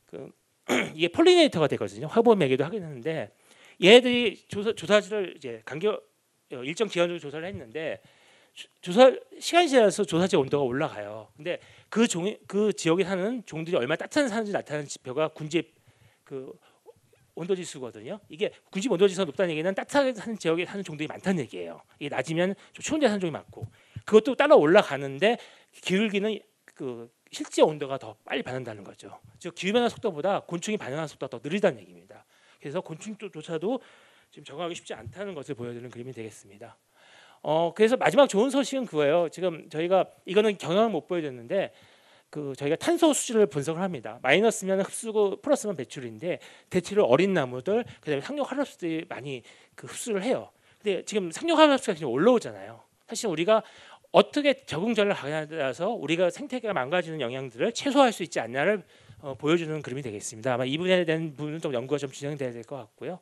이게 폴리네이터가 되거든요. 화분 매개도 하긴 하는데 얘들이 조사지를 이제 일정 기간으로 조사를 했는데 시간이 지나서 조사지 온도가 올라가요. 근데 그 지역에 사는 종들이 얼마나 따뜻한 사는지 나타내는 지표가 군집 그 온도 지수거든요. 이게 군집 온도 지수가 높다는 얘기는 따뜻하게 사는 지역에 사는 종들이 많다는 얘기예요. 이게 낮으면 좀 추운 데 사는 종이 많고 그것도 따라 올라가는데 기울기는 그 실제 온도가 더 빨리 반응한다는 거죠. 즉 기후 변화 속도보다 곤충이 반응하는 속도가 더 느리다는 얘기입니다. 그래서 곤충조차도 지금 적응하기 쉽지 않다는 것을 보여주는 그림이 되겠습니다. 그래서 마지막 좋은 소식은 그거예요. 지금 저희가 이거는 경향을 못 보여줬는데 저희가 탄소 수질을 분석을 합니다. 마이너스면 흡수고 플러스면 배출인데 대체로 어린 나무들 그다음에 상륙 하랍수들이 많이 흡수를 해요. 근데 지금 상륙 하랍수가 지금 올라오잖아요. 사실 우리가 어떻게 적응전을 하냐에 따라서 우리가 생태계가 망가지는 영향들을 최소화할 수 있지 않냐를 보여주는 그림이 되겠습니다. 아마 이 부분에 대한 부분은 좀 연구가 좀 진행돼야 될 것 같고요.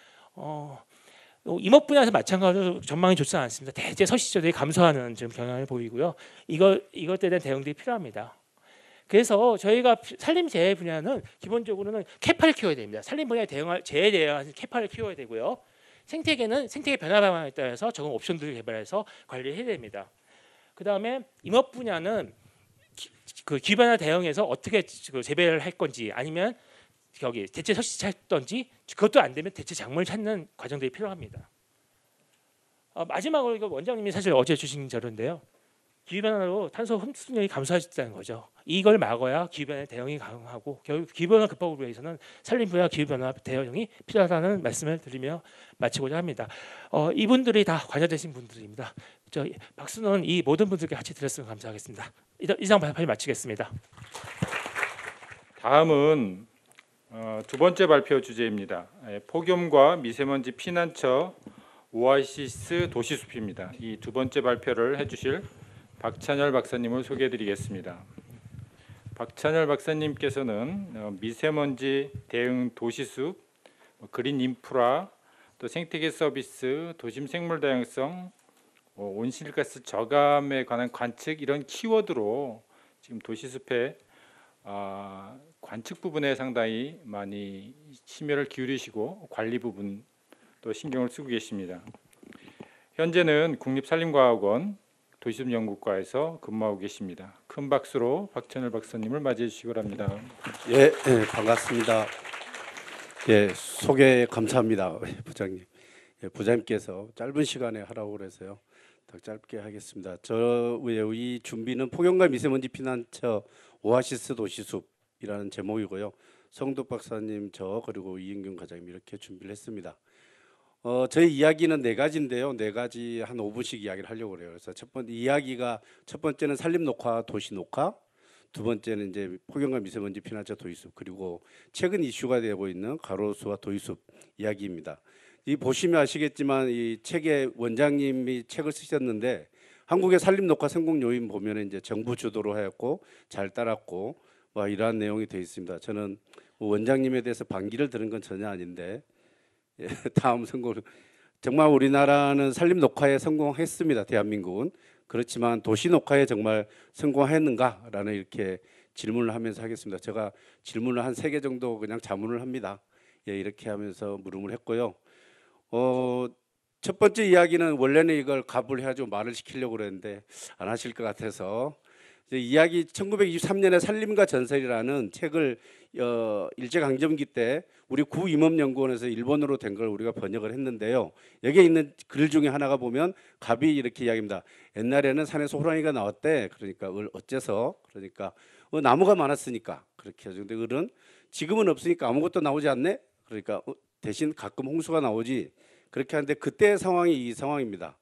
임업 분야에서 마찬가지로 전망이 좋지 않습니다. 대체 서식지들이 감소하는 지금 경향을 보이고요. 이것에 대한 대응들이 필요합니다. 그래서 저희가 산림재해 분야는 기본적으로는 캐파를 키워야 됩니다. 산림 분야에 재해에 대한 캐파를 키워야 되고요. 생태계는 생태계 변화 방향에 따라서 적응 옵션들을 개발해서 관리해야 됩니다. 그 다음에 임업 분야는 기후 변화 대응에서 어떻게 재배를 할 건지 아니면 여기 대체 서식지 찾던지 그것도 안 되면 대체 작물을 찾는 과정들이 필요합니다. 마지막으로 이거 원장님이 사실 어제 주신 자료인데요. 기후 변화로 탄소 흡수량이 감소하셨다는 거죠. 이걸 막아야 기후 변화 대응이 가능하고 결국 기후 변화 극복을 위해서는 산림 분야 기후 변화 대응이 필요하다는 말씀을 드리며 마치고자 합니다. 이분들이 다 관여되신 분들입니다. 박수는 이 모든 분들께 같이 드렸으면 감사하겠습니다. 이상 발표 마치겠습니다. 다음은 두 번째 발표 주제입니다. 폭염과 미세먼지 피난처 오아시스 도시숲입니다. 이 두 번째 발표를 해주실 박찬열 박사님을 소개해드리겠습니다. 박찬열 박사님께서는 미세먼지 대응 도시숲, 그린 인프라, 또 생태계 서비스, 도심 생물 다양성, 온실가스 저감에 관한 관측 이런 키워드로 지금 도시숲의 관측 부분에 상당히 많이 심혈을 기울이시고 관리 부분 또 신경을 쓰고 계십니다. 현재는 국립산림과학원 도시숲연구과에서 근무하고 계십니다. 큰 박수로 박찬열 박사님을 맞이해 주시기 바랍니다. 예, 반갑습니다. 예, 소개 감사합니다, 부장님. 예, 부장님께서 짧은 시간에 하라고 그래서요. 더 짧게 하겠습니다. 저의 준비는 폭염과 미세먼지 피난처 오아시스 도시숲이라는 제목이고요. 성덕 박사님, 저 그리고 이인균 과장님 이렇게 준비를 했습니다. 저희 이야기는 네 가지인데요. 네 가지 한 5분씩 이야기를 하려고 그래요. 그래서 첫 번째는 산림 녹화, 도시 녹화. 두 번째는 이제 폭염과 미세먼지 피난처 도시숲, 그리고 최근 이슈가 되고 있는 가로수와 도시숲 이야기입니다. 이 보시면 아시겠지만 이 책에 원장님이 책을 쓰셨는데 한국의 산림 녹화 성공 요인 보면 이제 정부 주도로 하였고 잘 따랐고 이러한 내용이 되어 있습니다. 저는 원장님에 대해서 반기를 들은 건 전혀 아닌데 다음 성공 정말 우리나라는 산림 녹화에 성공했습니다. 대한민국은. 그렇지만 도시 녹화에 정말 성공했는가라는 이렇게 질문을 하면서 하겠습니다. 제가 질문을 한 3개 정도 그냥 자문을 합니다. 예, 이렇게 하면서 물음을 했고요. 첫 번째 이야기는 원래는 이걸 갑을 해가지고 말을 시키려고 그랬는데 안 하실 것 같아서 이제 이야기 1923년에 살림과 전설이라는 책을 일제강점기 때 우리 구임업연구원에서 일본어로 된 걸 우리가 번역을 했는데요. 여기에 있는 글 중에 하나가 보면 갑이 이렇게 이야기합니다. 옛날에는 산에서 호랑이가 나왔대. 그러니까 어째서? 그러니까 나무가 많았으니까 그렇게 하죠. 근데 을은 지금은 없으니까 아무것도 나오지 않네. 그러니까 대신 가끔 홍수가 나오지. 그렇게 하는데 그때의 상황이 이 상황입니다.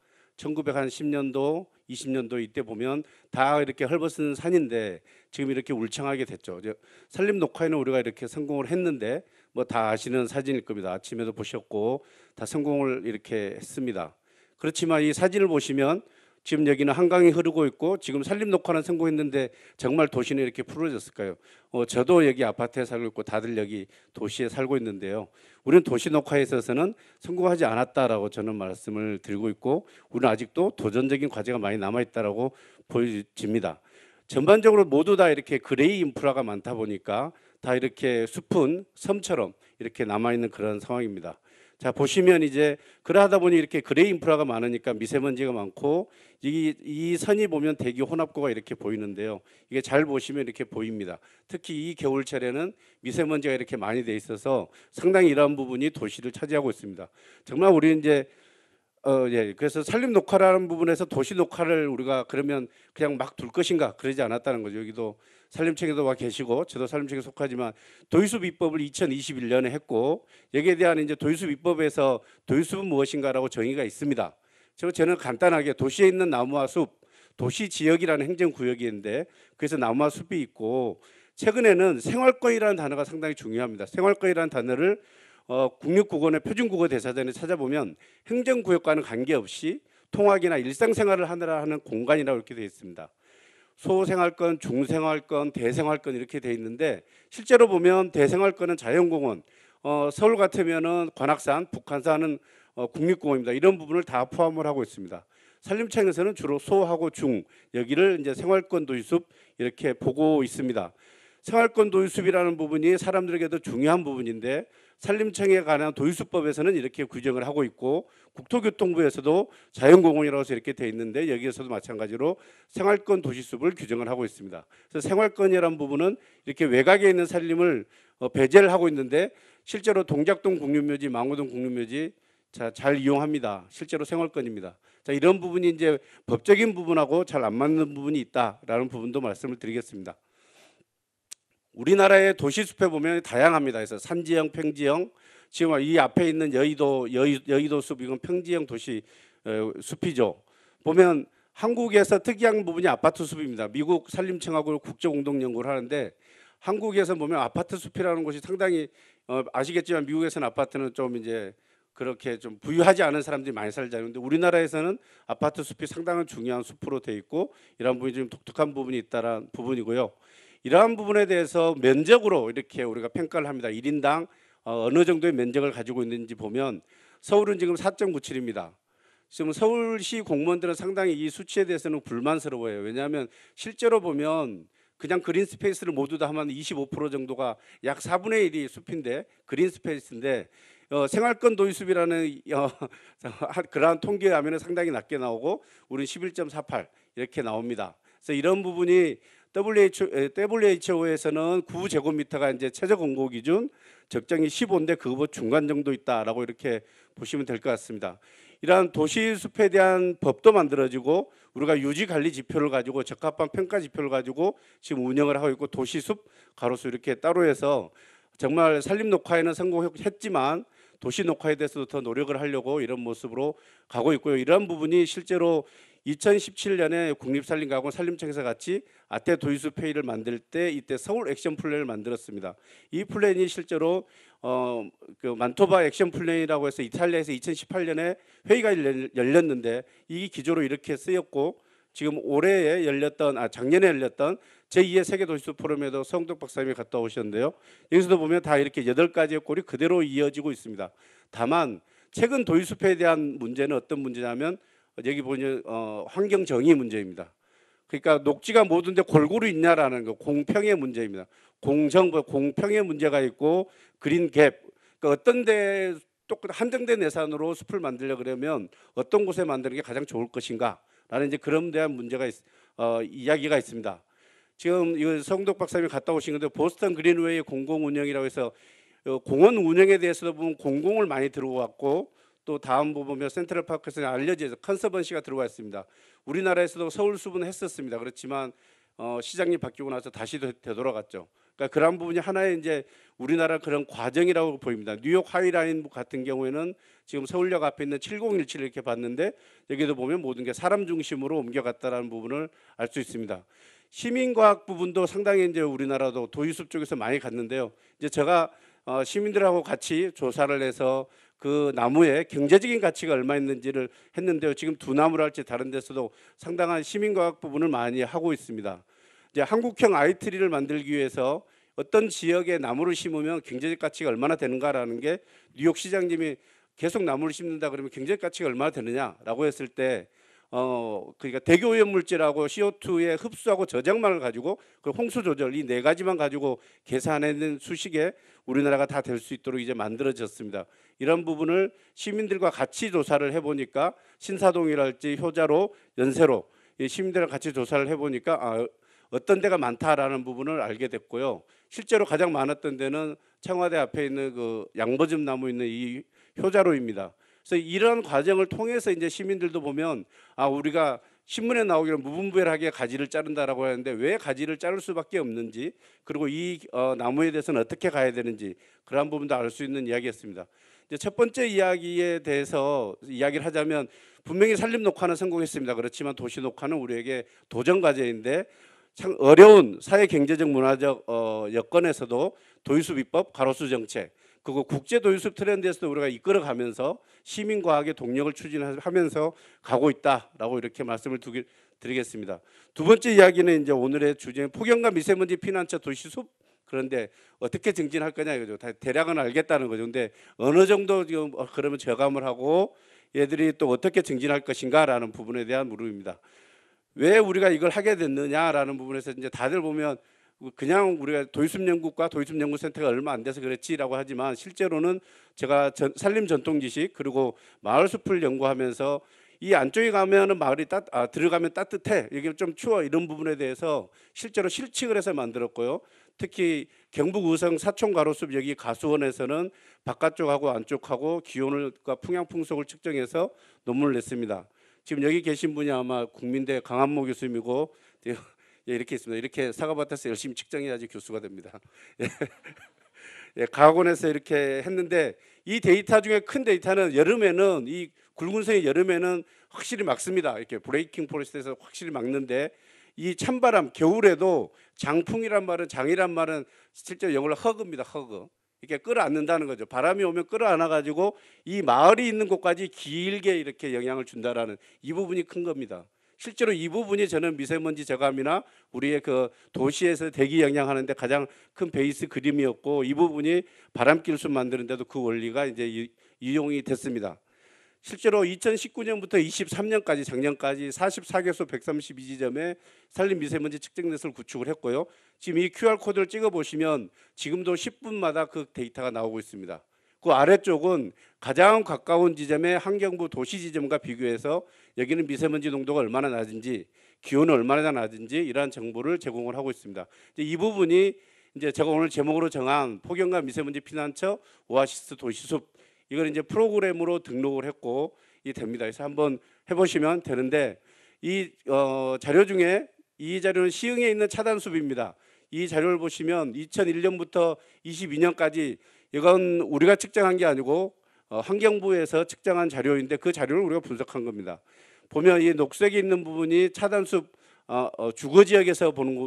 1910년도, 20년도 이때 보면 다 이렇게 헐벗은 산인데 지금 이렇게 울창하게 됐죠. 산림 녹화에는 우리가 이렇게 성공을 했는데 뭐 다 아시는 사진일 겁니다. 아침에도 보셨고 다 성공을 이렇게 했습니다. 그렇지만 이 사진을 보시면 지금 여기는 한강이 흐르고 있고 지금 산림 녹화는 성공했는데 정말 도시는 이렇게 푸르졌을까요? 저도 여기 아파트에 살고 있고 다들 여기 도시에 살고 있는데요. 우리는 도시 녹화에 있어서는 성공하지 않았다라고 저는 말씀을 드리고 있고 우리는 아직도 도전적인 과제가 많이 남아있다라고 보여집니다. 전반적으로 모두 다 이렇게 그레이 인프라가 많다 보니까 다 이렇게 숲은 섬처럼 이렇게 남아있는 그런 상황입니다. 자 보시면 이제 그러하다 보니 이렇게 그레이 인프라가 많으니까 미세먼지가 많고 이 선이 보면 대기 혼합구가 이렇게 보이는데요. 이게 잘 보시면 이렇게 보입니다. 특히 이 겨울철에는 미세먼지가 이렇게 많이 돼 있어서 상당히 이러한 부분이 도시를 차지하고 있습니다. 정말 우리 이제 그래서 산림 녹화라는 부분에서 도시 녹화를 우리가 그러면 그냥 막 둘 것인가 그러지 않았다는 거죠. 여기도 산림청에도 와 계시고 저도 산림청에 속하지만 도의숲 입법을 2021년에 했고 여기에 대한 이제 도의숲 입법에서 도의숲은 무엇인가라고 정의가 있습니다. 저는 간단하게 도시에 있는 나무와 숲, 도시 지역이라는 행정구역이 있는데 그래서 나무와 숲이 있고 최근에는 생활권이라는 단어가 상당히 중요합니다. 생활권이라는 단어를 국립국어원의 표준국어 대사전에 찾아보면 행정구역과는 관계없이 통학이나 일상생활을 하느라 하는 공간이라고 이렇게 되어 있습니다. 소생활권, 중생활권, 대생활권 이렇게 되어 있는데 실제로 보면 대생활권은 자연공원, 서울 같으면은 관악산, 북한산은 국립공원입니다. 이런 부분을 다 포함을 하고 있습니다. 산림청에서는 주로 소하고 중 여기를 이제 생활권 도시숲 이렇게 보고 있습니다. 생활권 도시숲이라는 부분이 사람들에게도 중요한 부분인데 산림청에 관한 도시숲법에서는 이렇게 규정을 하고 있고 국토교통부에서도 자연공원이라고 해서 이렇게 돼 있는데 여기에서도 마찬가지로 생활권 도시숲을 규정을 하고 있습니다. 그래서 생활권이라는 부분은 이렇게 외곽에 있는 산림을 배제를 하고 있는데 실제로 동작동 국립묘지, 망우동 국립묘지 잘 이용합니다. 실제로 생활권입니다. 자, 이런 부분이 이제 법적인 부분하고 잘 안 맞는 부분이 있다라는 부분도 말씀을 드리겠습니다. 우리나라의 도시숲에 보면 다양합니다. 그래서 산지형, 평지형, 지금 이 앞에 있는 여의도 숲 이건 평지형 도시 숲이죠. 보면 한국에서 특이한 부분이 아파트 숲입니다. 미국 산림청하고 국제공동연구를 하는데 한국에서 보면 아파트 숲이라는 곳이 상당히 아시겠지만 미국에서는 아파트는 좀 이제 그렇게 좀 부유하지 않은 사람들이 많이 살잖아요. 근데 우리나라에서는 아파트 숲이 상당히 중요한 숲으로 돼 있고 이런 부분이 좀 독특한 부분이 있다라는 부분이고요. 이러한 부분에 대해서 면적으로 이렇게 우리가 평가를 합니다. 1인당 어느 정도의 면적을 가지고 있는지 보면 서울은 지금 4.97입니다. 지금 서울시 공무원들은 상당히 이 수치에 대해서는 불만스러워요. 왜냐하면 실제로 보면 그냥 그린 스페이스를 모두 다 하면 25% 정도가 약 4분의 1이 숲인데 그린 스페이스인데 생활권 도시숲이라는 그러한 통계에 하면 상당히 낮게 나오고 우리는 11.48 이렇게 나옵니다. 그래서 이런 부분이 WHO에서는 9제곱미터가 이제 최저 권고 기준, 적정이 15인데 그거보다 중간 정도 있다라고 이렇게 보시면 될 것 같습니다. 이러한 도시숲에 대한 법도 만들어지고 우리가 유지 관리 지표를 가지고 적합한 평가 지표를 가지고 지금 운영을 하고 있고 도시숲 가로수 이렇게 따로 해서 정말 산림 녹화에는 성공했지만 도시 녹화에 대해서도 더 노력을 하려고 이런 모습으로 가고 있고요. 이런 부분이 실제로 2017년에 국립산림과학원 산림청에서 같이 아태 도시숲 회의를 만들 때 이때 서울 액션 플랜을 만들었습니다. 이 플랜이 실제로 그 만토바 액션 플랜이라고 해서 이탈리아에서 2018년에 회의가 열렸는데 이 기조로 이렇게 쓰였고 지금 작년에 열렸던 제2의 세계 도시숲 포럼에도 성덕 박사님이 갔다 오셨는데요. 여기서도 보면 다 이렇게 8가지의 꼴이 그대로 이어지고 있습니다. 다만 최근 도시숲에 대한 문제는 어떤 문제냐면 여기 보면 환경 정의 문제입니다. 그러니까 녹지가 모든데 골고루 있냐라는 거 공평의 문제입니다. 공정과 공평의 문제가 있고 그린 갭, 그러니까 어떤 데 또 한정된 예산으로 숲을 만들려 그러면 어떤 곳에 만드는 게 가장 좋을 것인가라는 이제 그런 대한 문제가 이야기가 있습니다. 지금 이거 성덕 박사님이 갔다 오신 건데 보스턴 그린웨이 공공 운영이라고 해서 공원 운영에 대해서도 보면 공공을 많이 들어왔고 또 다음 보면 센트럴파크에서 알려져 있어 컨서번시가 들어와 있습니다. 우리나라에서도 서울숲은 했었습니다. 그렇지만 시장님 바뀌고 나서 다시 되돌아갔죠. 그러니까 그런 부분이 하나의 이제 우리나라 그런 과정이라고 보입니다. 뉴욕 하이라인 같은 경우에는 지금 서울역 앞에 있는 7017 이렇게 봤는데 여기도 보면 모든 게 사람 중심으로 옮겨갔다라는 부분을 알 수 있습니다. 시민과학 부분도 상당히 이제 우리나라도 도의숲 쪽에서 많이 갔는데요. 이제 제가 시민들하고 같이 조사를 해서 그 나무의 경제적인 가치가 얼마 있는지를 했는데요. 지금 두 나무를 할지 다른 데서도 상당한 시민과학 부분을 많이 하고 있습니다. 이제 한국형 아이트리를 만들기 위해서 어떤 지역에 나무를 심으면 경제적 가치가 얼마나 되는가라는 게 뉴욕 시장님이 계속 나무를 심는다 그러면 경제적 가치가 얼마나 되느냐라고 했을 때 그러니까 대기오염 물질하고 CO2의 흡수하고 저장만을 가지고 그 홍수 조절 이 네 가지만 가지고 계산해낸 수식에 우리나라가 다 될 수 있도록 이제 만들어졌습니다. 이런 부분을 시민들과 같이 조사를 해보니까 신사동이랄지 효자로 연세로 이 시민들과 같이 조사를 해보니까 어떤 데가 많다라는 부분을 알게 됐고요. 실제로 가장 많았던 데는 청와대 앞에 있는 그 양버즘 나무 있는 이 효자로입니다. 그래서 이런 과정을 통해서 이제 시민들도 보면 우리가 신문에 나오기로 무분별하게 가지를 자른다라고 하는데 왜 가지를 자를 수밖에 없는지 그리고 이 나무에 대해서는 어떻게 가야 되는지 그런 부분도 알 수 있는 이야기였습니다. 이제 첫 번째 이야기에 대해서 이야기를 하자면 분명히 산림 녹화는 성공했습니다. 그렇지만 도시 녹화는 우리에게 도전 과제인데 참 어려운 사회 경제적 문화적 여건에서도 도의숲 입법 가로수 정책 그리고 국제 도의숲 트렌드에서도 우리가 이끌어가면서 시민과학의 동력을 추진하면서 가고 있다라고 이렇게 말씀을 드리겠습니다. 두 번째 이야기는 이제 오늘의 주제인 폭염과 미세먼지 피난처 도시숲 그런데 어떻게 증진할 거냐 이거죠. 대략은 알겠다는 거죠. 근데 어느 정도 지금 그러면 저감을 하고 얘들이 또 어떻게 증진할 것인가라는 부분에 대한 물음입니다. 왜 우리가 이걸 하게 됐느냐라는 부분에서 이제 다들 보면 그냥 우리가 도의숲연구과 도의숲연구센터가 얼마 안 돼서 그랬지라고 하지만 실제로는 제가 산림 전통 지식 그리고 마을 숲을 연구하면서 이 안쪽에 가면은 마을이 들어가면 따뜻해 여기 좀 추워 이런 부분에 대해서 실제로 실측을 해서 만들었고요. 특히 경북 의성 사촌 가로숲 여기 가수원에서는 바깥쪽하고 안쪽하고 기온과 풍향풍속을 측정해서 논문을 냈습니다. 지금 여기 계신 분이 아마 국민대 강한모 교수님이고 이렇게 있습니다. 이렇게 사과밭에서 열심히 측정해야지 교수가 됩니다. 과학원에서 이렇게 했는데 이 데이터 중에 큰 데이터는 여름에는 이 굵은성이 여름에는 확실히 막습니다. 이렇게 브레이킹 포레스트에서 확실히 막는데 이 찬바람 겨울에도 장풍이란 말은 장이란 말은 실제 영어로 허그입니다. 허그. 이렇게 끌어안는다는 거죠. 바람이 오면 끌어안아 가지고 이 마을이 있는 곳까지 길게 이렇게 영향을 준다라는 이 부분이 큰 겁니다. 실제로 이 부분이 저는 미세먼지 저감이나 우리의 그 도시에서 대기 영향하는데 가장 큰 베이스 그림이었고 이 부분이 바람길숲 만드는데도 그 원리가 이제 이용이 됐습니다. 실제로 2019년부터 23년까지 작년까지 44개소 132지점에 산림 미세먼지 측정 넷을 구축을 했고요. 지금 이 QR 코드를 찍어 보시면 지금도 10분마다 그 데이터가 나오고 있습니다. 그 아래쪽은 가장 가까운 지점의 환경부 도시 지점과 비교해서 여기는 미세먼지 농도가 얼마나 낮은지 기온은 얼마나 낮은지 이러한 정보를 제공을 하고 있습니다. 이 부분이 이제 제가 오늘 제목으로 정한 폭염과 미세먼지 피난처 오아시스 도시숲 이걸 이제 프로그램으로 등록을 했고 이 됩니다. 그래서 한번 해보시면 되는데 이 자료 중에 이 자료는 시흥에 있는 차단숲입니다. 이 자료를 보시면 2001년부터 22년까지 이건 우리가 측정한 게 아니고 환경부에서 측정한 자료인데 그 자료를 우리가 분석한 겁니다. 보면 이 녹색이 있는 부분이 차단숲 주거 지역에서 보는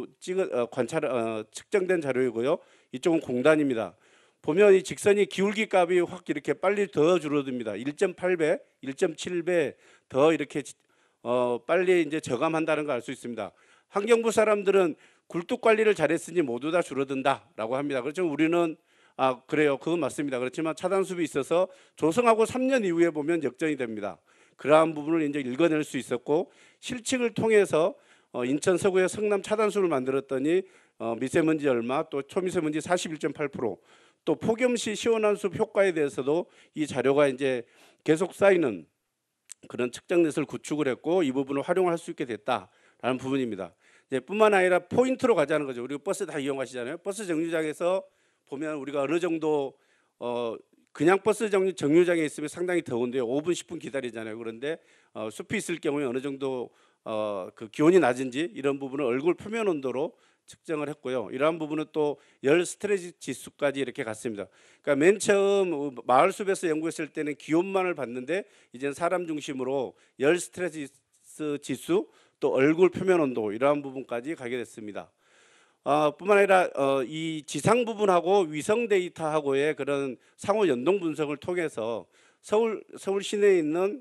측정된 자료이고요. 이쪽은 공단입니다. 보면 이 직선이 기울기 값이 확 이렇게 빨리 더 줄어듭니다. 1.8배, 1.7배 더 이렇게 빨리 이제 저감한다는 걸 알 수 있습니다. 환경부 사람들은 굴뚝 관리를 잘했으니 모두 다 줄어든다라고 합니다. 그렇지만 우리는 그래요. 그건 맞습니다. 그렇지만 차단숲이 있어서 조성하고 3년 이후에 보면 역전이 됩니다. 그러한 부분을 이제 읽어낼 수 있었고 실측을 통해서 인천 서구의 성남 차단숲을 만들었더니 미세먼지 얼마 또 초미세먼지 41.8% 또 폭염 시 시원한 숲 효과에 대해서도 이 자료가 이제 계속 쌓이는 그런 측정 넷을 구축을 했고 이 부분을 활용할 수 있게 됐다라는 부분입니다. 이제 뿐만 아니라 포인트로 가자는 거죠. 우리가 버스 다 이용하시잖아요. 버스 정류장에서 보면 우리가 어느 정도 그냥 버스 정류장에 있으면 상당히 더운데요. 5분 10분 기다리잖아요. 그런데 숲이 있을 경우에 어느 정도 그 기온이 낮은지 이런 부분을 얼굴 표면 온도로 측정을 했고요. 이러한 부분은 또 열 스트레스 지수까지 이렇게 갔습니다. 그러니까 맨 처음 마을 숲에서 연구했을 때는 기온만을 봤는데 이제는 사람 중심으로 열 스트레스 지수 또 얼굴 표면 온도 이러한 부분까지 가게 됐습니다. 뿐만 아니라 이 지상 부분하고 위성 데이터하고의 그런 상호 연동 분석을 통해서 서울 시내에 있는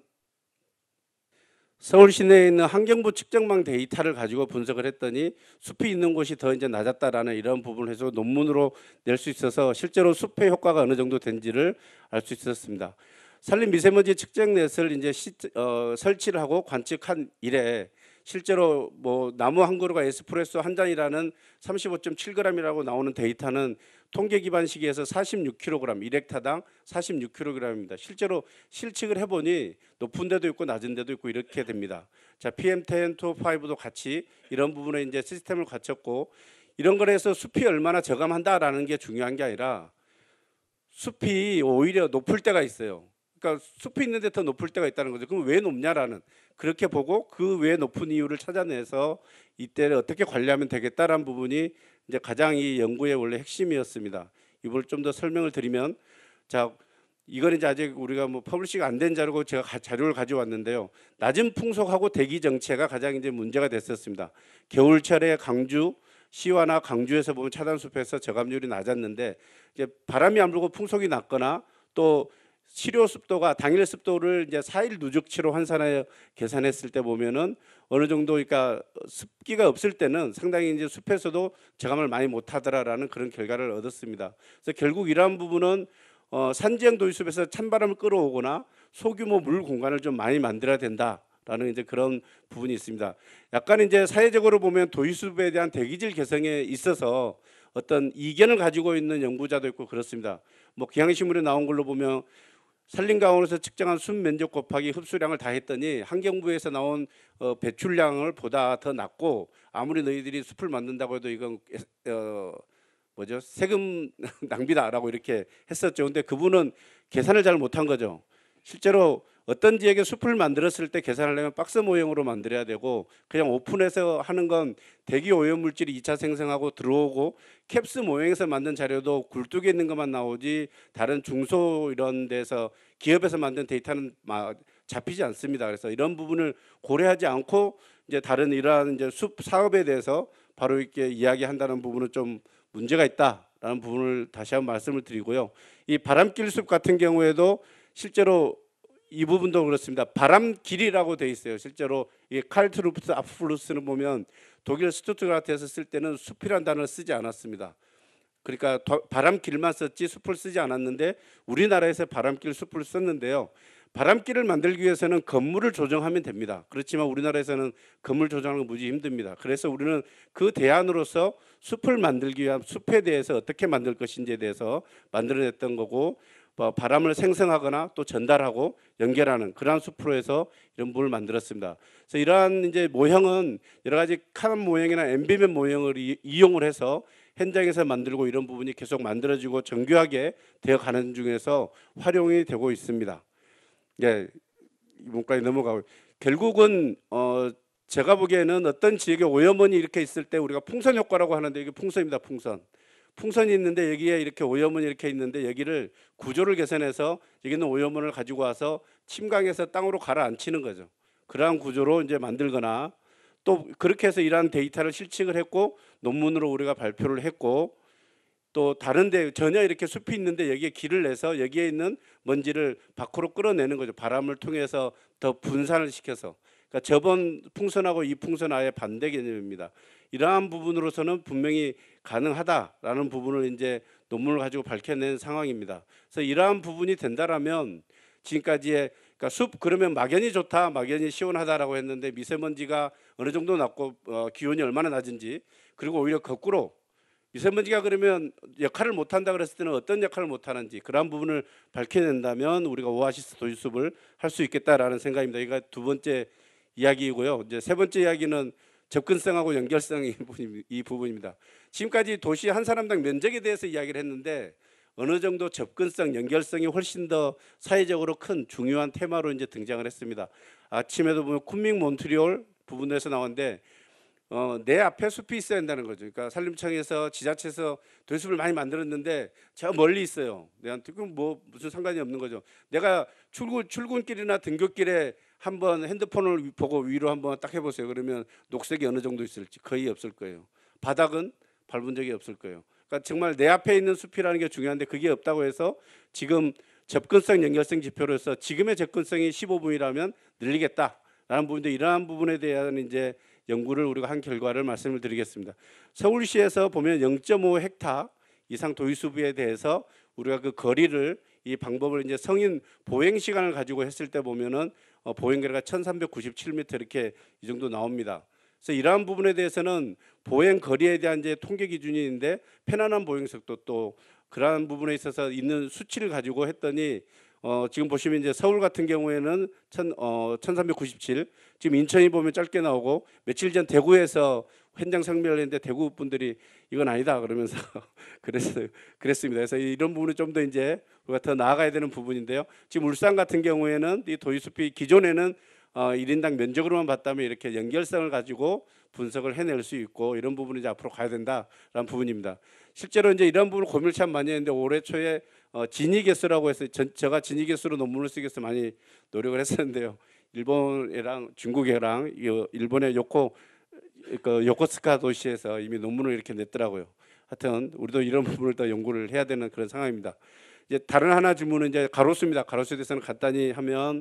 환경부 측정망 데이터를 가지고 분석을 했더니 숲이 있는 곳이 더 이제 낮았다라는 이런 부분을 해서 논문으로 낼 수 있어서 실제로 숲의 효과가 어느 정도 된지를 알 수 있었습니다. 산림 미세먼지 측정 넷을 이제 설치를 하고 관측한 이래 실제로 뭐 나무 한 그루가 에스프레소 한 잔이라는 35.7g이라고 나오는 데이터는 통계 기반 시기에서 46kg, 일헥타당 46kg입니다. 실제로 실측을 해보니 높은 데도 있고 낮은 데도 있고 이렇게 됩니다. 자, PM10, 2.5도 같이 이런 부분에 이제 시스템을 갖췄고 이런 거에서 숲이 얼마나 저감한다라는 게 중요한 게 아니라 숲이 오히려 높을 때가 있어요. 그러니까 숲이 있는데 더 높을 때가 있다는 거죠. 그럼 왜 높냐라는 그렇게 보고 그 왜 높은 이유를 찾아내서 이때를 어떻게 관리하면 되겠다라는 부분이 이제 가장 이 연구의 원래 핵심이었습니다. 이걸 좀 더 설명을 드리면 자 이건 이제 아직 우리가 뭐 퍼블리시가 안 된 자료고 제가 자료를 가져왔는데요. 낮은 풍속하고 대기 정체가 가장 이제 문제가 됐었습니다. 겨울철에 강주 시와나 강주에서 보면 차단숲에서 저감률이 낮았는데 이제 바람이 안 불고 풍속이 낮거나 또 실효 습도가 당일 습도를 이제 4일 누적치로 환산하여 계산했을 때 보면은 어느 정도 그러니까 습기가 없을 때는 상당히 이제 숲에서도 저감을 많이 못하더라라는 그런 결과를 얻었습니다. 그래서 결국 이러한 부분은 산지형 도시숲에서 찬바람을 끌어오거나 소규모 물 공간을 좀 많이 만들어야 된다라는 이제 그런 부분이 있습니다. 약간 이제 사회적으로 보면 도시숲에 대한 대기질 개선에 있어서 어떤 이견을 가지고 있는 연구자도 있고 그렇습니다. 뭐 경향신문에 나온 걸로 보면 산림강원에서 측정한 숲 면적 곱하기 흡수량을 다 했더니 환경부에서 나온 배출량을 보다 더 낮고 아무리 너희들이 숲을 만든다고 해도 이건 세금 낭비다라고 이렇게 했었죠. 근데 그분은 계산을 잘 못한 거죠. 실제로 어떤 지역에 숲을 만들었을 때 계산하려면 박스 모형으로 만들어야 되고 그냥 오픈해서 하는 건 대기 오염 물질이 2차 생성하고 들어오고 캡스 모형에서 만든 자료도 굴뚝에 있는 것만 나오지 다른 중소 이런 데서 기업에서 만든 데이터는 잡히지 않습니다. 그래서 이런 부분을 고려하지 않고 이제 다른 이러한 이제 숲 사업에 대해서 바로 이렇게 이야기한다는 부분은 좀 문제가 있다라는 부분을 다시 한번 말씀을 드리고요. 이 바람길 숲 같은 경우에도 실제로 이 부분도 그렇습니다. 바람길이라고 돼 있어요. 실제로 이 칼트루프트 아프루스는 보면 독일 스투트가르트에서 쓸 때는 숲이라는 단어를 쓰지 않았습니다. 그러니까 바람길만 썼지 숲을 쓰지 않았는데 우리나라에서 바람길 숲을 썼는데요. 바람길을 만들기 위해서는 건물을 조정하면 됩니다. 그렇지만 우리나라에서는 건물 조정하는 건 무지 힘듭니다. 그래서 우리는 그 대안으로서 숲을 만들기 위한 숲에 대해서 어떻게 만들 것인지에 대해서 만들어냈던 거고 바람을 생성하거나 또 전달하고 연결하는 그러한 숲으로 해서 이런 부분을 만들었습니다. 그래서 이러한 이제 모형은 여러 가지 칸 모형이나 엠비면 모형을 이용을 해서 현장에서 만들고 이런 부분이 계속 만들어지고 정교하게 되어 가는 중에서 활용이 되고 있습니다. 예, 이분까지 넘어가고 결국은 제가 보기에는 어떤 지역에 오염원이 이렇게 있을 때 우리가 풍선 효과라고 하는데 이게 풍선입니다. 풍선이 있는데 여기에 이렇게 오염원이 이렇게 있는데 여기를 구조를 개선해서 여기는 오염원을 가지고 와서 침강에서 땅으로 가라앉히는 거죠. 그러한 구조로 이제 만들거나 또 그렇게 해서 이러한 데이터를 실측을 했고 논문으로 우리가 발표를 했고 또 다른 데 전혀 이렇게 숲이 있는데 여기에 길을 내서 여기에 있는 먼지를 밖으로 끌어내는 거죠. 바람을 통해서 더 분산을 시켜서. 그러니까 저번 풍선하고 이 풍선 아예 반대 개념입니다. 이러한 부분으로서는 분명히 가능하다라는 부분을 이제 논문을 가지고 밝혀낸 상황입니다. 그래서 이러한 부분이 된다라면 지금까지의 그러니까 숲 그러면 막연히 좋다, 막연히 시원하다라고 했는데 미세먼지가 어느 정도 낮고 기온이 얼마나 낮은지 그리고 오히려 거꾸로 미세먼지가 그러면 역할을 못한다 그랬을 때는 어떤 역할을 못하는지 그러한 부분을 밝혀낸다면 우리가 오아시스 도시숲을 할 수 있겠다라는 생각입니다. 이가 두 번째 이야기이고요. 이제 세 번째 이야기는 접근성하고 연결성 이 부분입니다. 지금까지 도시 한 사람당 면적에 대해서 이야기를 했는데 어느 정도 접근성, 연결성이 훨씬 더 사회적으로 큰 중요한 테마로 이제 등장을 했습니다. 아침에도 보면 쿤밍 몬트리올 부분에서 나왔는데 내 앞에 숲이 있어야 한다는 거죠. 그러니까 산림청에서 지자체에서 도시숲을 많이 만들었는데 저 멀리 있어요. 내한테 그럼 뭐 무슨 상관이 없는 거죠. 내가 출근길이나 등굣길에 한번 핸드폰을 보고 위로 한번 딱 해보세요. 그러면 녹색이 어느 정도 있을지 거의 없을 거예요. 바닥은 밟은 적이 없을 거예요. 그러니까 정말 내 앞에 있는 숲이라는 게 중요한데 그게 없다고 해서 지금 접근성 연결성 지표로서 지금의 접근성이 15분이라면 늘리겠다라는 부분인데 이러한 부분에 대한 이제 연구를 우리가 한 결과를 말씀을 드리겠습니다. 서울시에서 보면 0.5 헥타 이상 도시숲에 대해서 우리가 그 거리를 이 방법을 이제 성인 보행 시간을 가지고 했을 때 보면은 보행 거리가 1,397m 이렇게 이 정도 나옵니다. 그래서 이러한 부분에 대해서는 보행 거리에 대한 이제 통계 기준이 있는데 편안한 보행 속도 또 그러한 부분에 있어서 있는 수치를 가지고 했더니 지금 보시면 이제 서울 같은 경우에는 1,397 지금 인천이 보면 짧게 나오고 며칠 전 대구에서 현장 설명을 했는데 대구 분들이 이건 아니다 그러면서 그랬습니다. 그래서 이런 부분은 좀 더 이제 우리가 더 나아가야 되는 부분인데요. 지금 울산 같은 경우에는 이 도시숲이 기존에는 1인당 면적으로만 봤다면 이렇게 연결성을 가지고 분석을 해낼 수 있고 이런 부분이 이제 앞으로 가야 된다라는 부분입니다. 실제로 이제 이런 부분을 고민을 참 많이 했는데 올해 초에 지니 개수라고 해서 제가 지니 개수로 논문을 쓰기 위해서 많이 노력을 했었는데요. 일본이랑 중국이랑 일본의 요코스카 도시에서 이미 논문을 이렇게 냈더라고요. 하여튼 우리도 이런 부분을 더 연구를 해야 되는 그런 상황입니다. 이제 다른 하나 질문은 이제 가로수입니다. 가로수에 대해서는 간단히 하면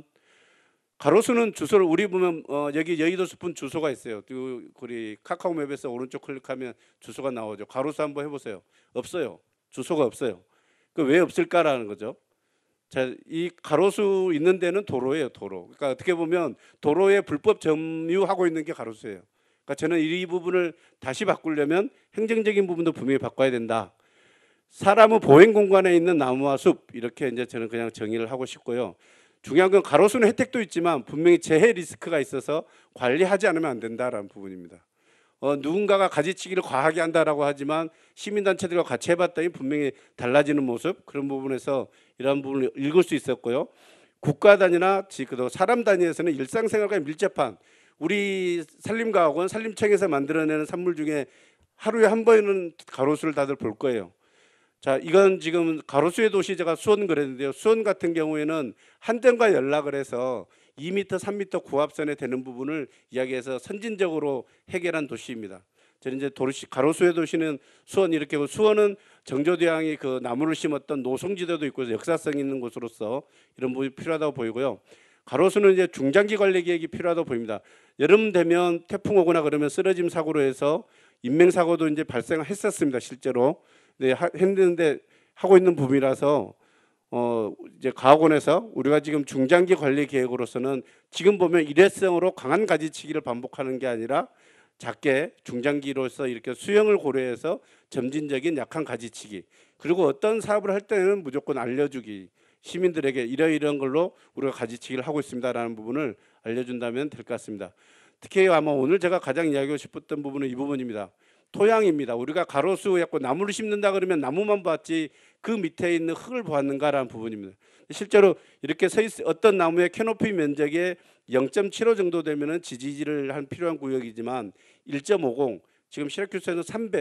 가로수는 주소를 우리 보면 여기 여의도 숲은 주소가 있어요. 우리 카카오맵에서 오른쪽 클릭하면 주소가 나오죠. 가로수 한번 해보세요. 없어요. 주소가 없어요. 그 왜 없을까라는 거죠. 자, 이 가로수 있는 데는 도로예요. 도로. 그러니까 어떻게 보면 도로에 불법 점유하고 있는 게 가로수예요. 그러니까 저는 이 부분을 다시 바꾸려면 행정적인 부분도 분명히 바꿔야 된다. 사람의 보행 공간에 있는 나무와 숲 이렇게 이제 저는 그냥 정의를 하고 싶고요. 중요한 건 가로수는 혜택도 있지만 분명히 재해 리스크가 있어서 관리하지 않으면 안 된다라는 부분입니다. 누군가가 가지치기를 과하게 한다라고 하지만 시민단체들과 같이 해봤더니 분명히 달라지는 모습 그런 부분에서 이런 부분을 읽을 수 있었고요. 국가 단위나 사람 단위에서는 일상생활과 밀접한 우리 산림과학원 산림청에서 만들어내는 산물 중에 하루에 한 번은 가로수를 다들 볼 거예요. 자, 이건 지금 가로수의 도시 제가 수원 그랬는데요. 수원 같은 경우에는 한전과 연락을 해서 2m, 3m 고압선에 되는 부분을 이야기해서 선진적으로 해결한 도시입니다. 저는 이제 가로수의 도시는 수원 이렇게 하고 수원은 정조대왕이 그 나무를 심었던 노송지대도 있고 역사성 있는 곳으로서 이런 부분이 필요하다고 보이고요. 가로수는 이제 중장기 관리 계획이 필요하다고 보입니다. 여름 되면 태풍 오거나 그러면 쓰러짐 사고로 해서 인명 사고도 이제 발생했었습니다. 실제로. 네, 했는데 하고 있는 부분이라서 이제 과학원에서 우리가 지금 중장기 관리 계획으로서는 지금 보면 일회성으로 강한 가지치기를 반복하는 게 아니라 작게 중장기로서 이렇게 수영을 고려해서 점진적인 약한 가지치기 그리고 어떤 사업을 할 때는 무조건 알려주기 시민들에게 이러이러한 걸로 우리가 가지치기를 하고 있습니다라는 부분을 알려준다면 될 것 같습니다. 특히 아마 오늘 제가 가장 이야기하고 싶었던 부분은 이 부분입니다. 토양입니다. 우리가 가로수 약간 나무를 심는다 그러면 나무만 봤지 그 밑에 있는 흙을 보았는가라는 부분입니다. 실제로 이렇게 어떤 나무의 캐노피 면적의 0.75 정도 되면은 지지를 한 필요한 구역이지만 1.50 지금 시라큐스에는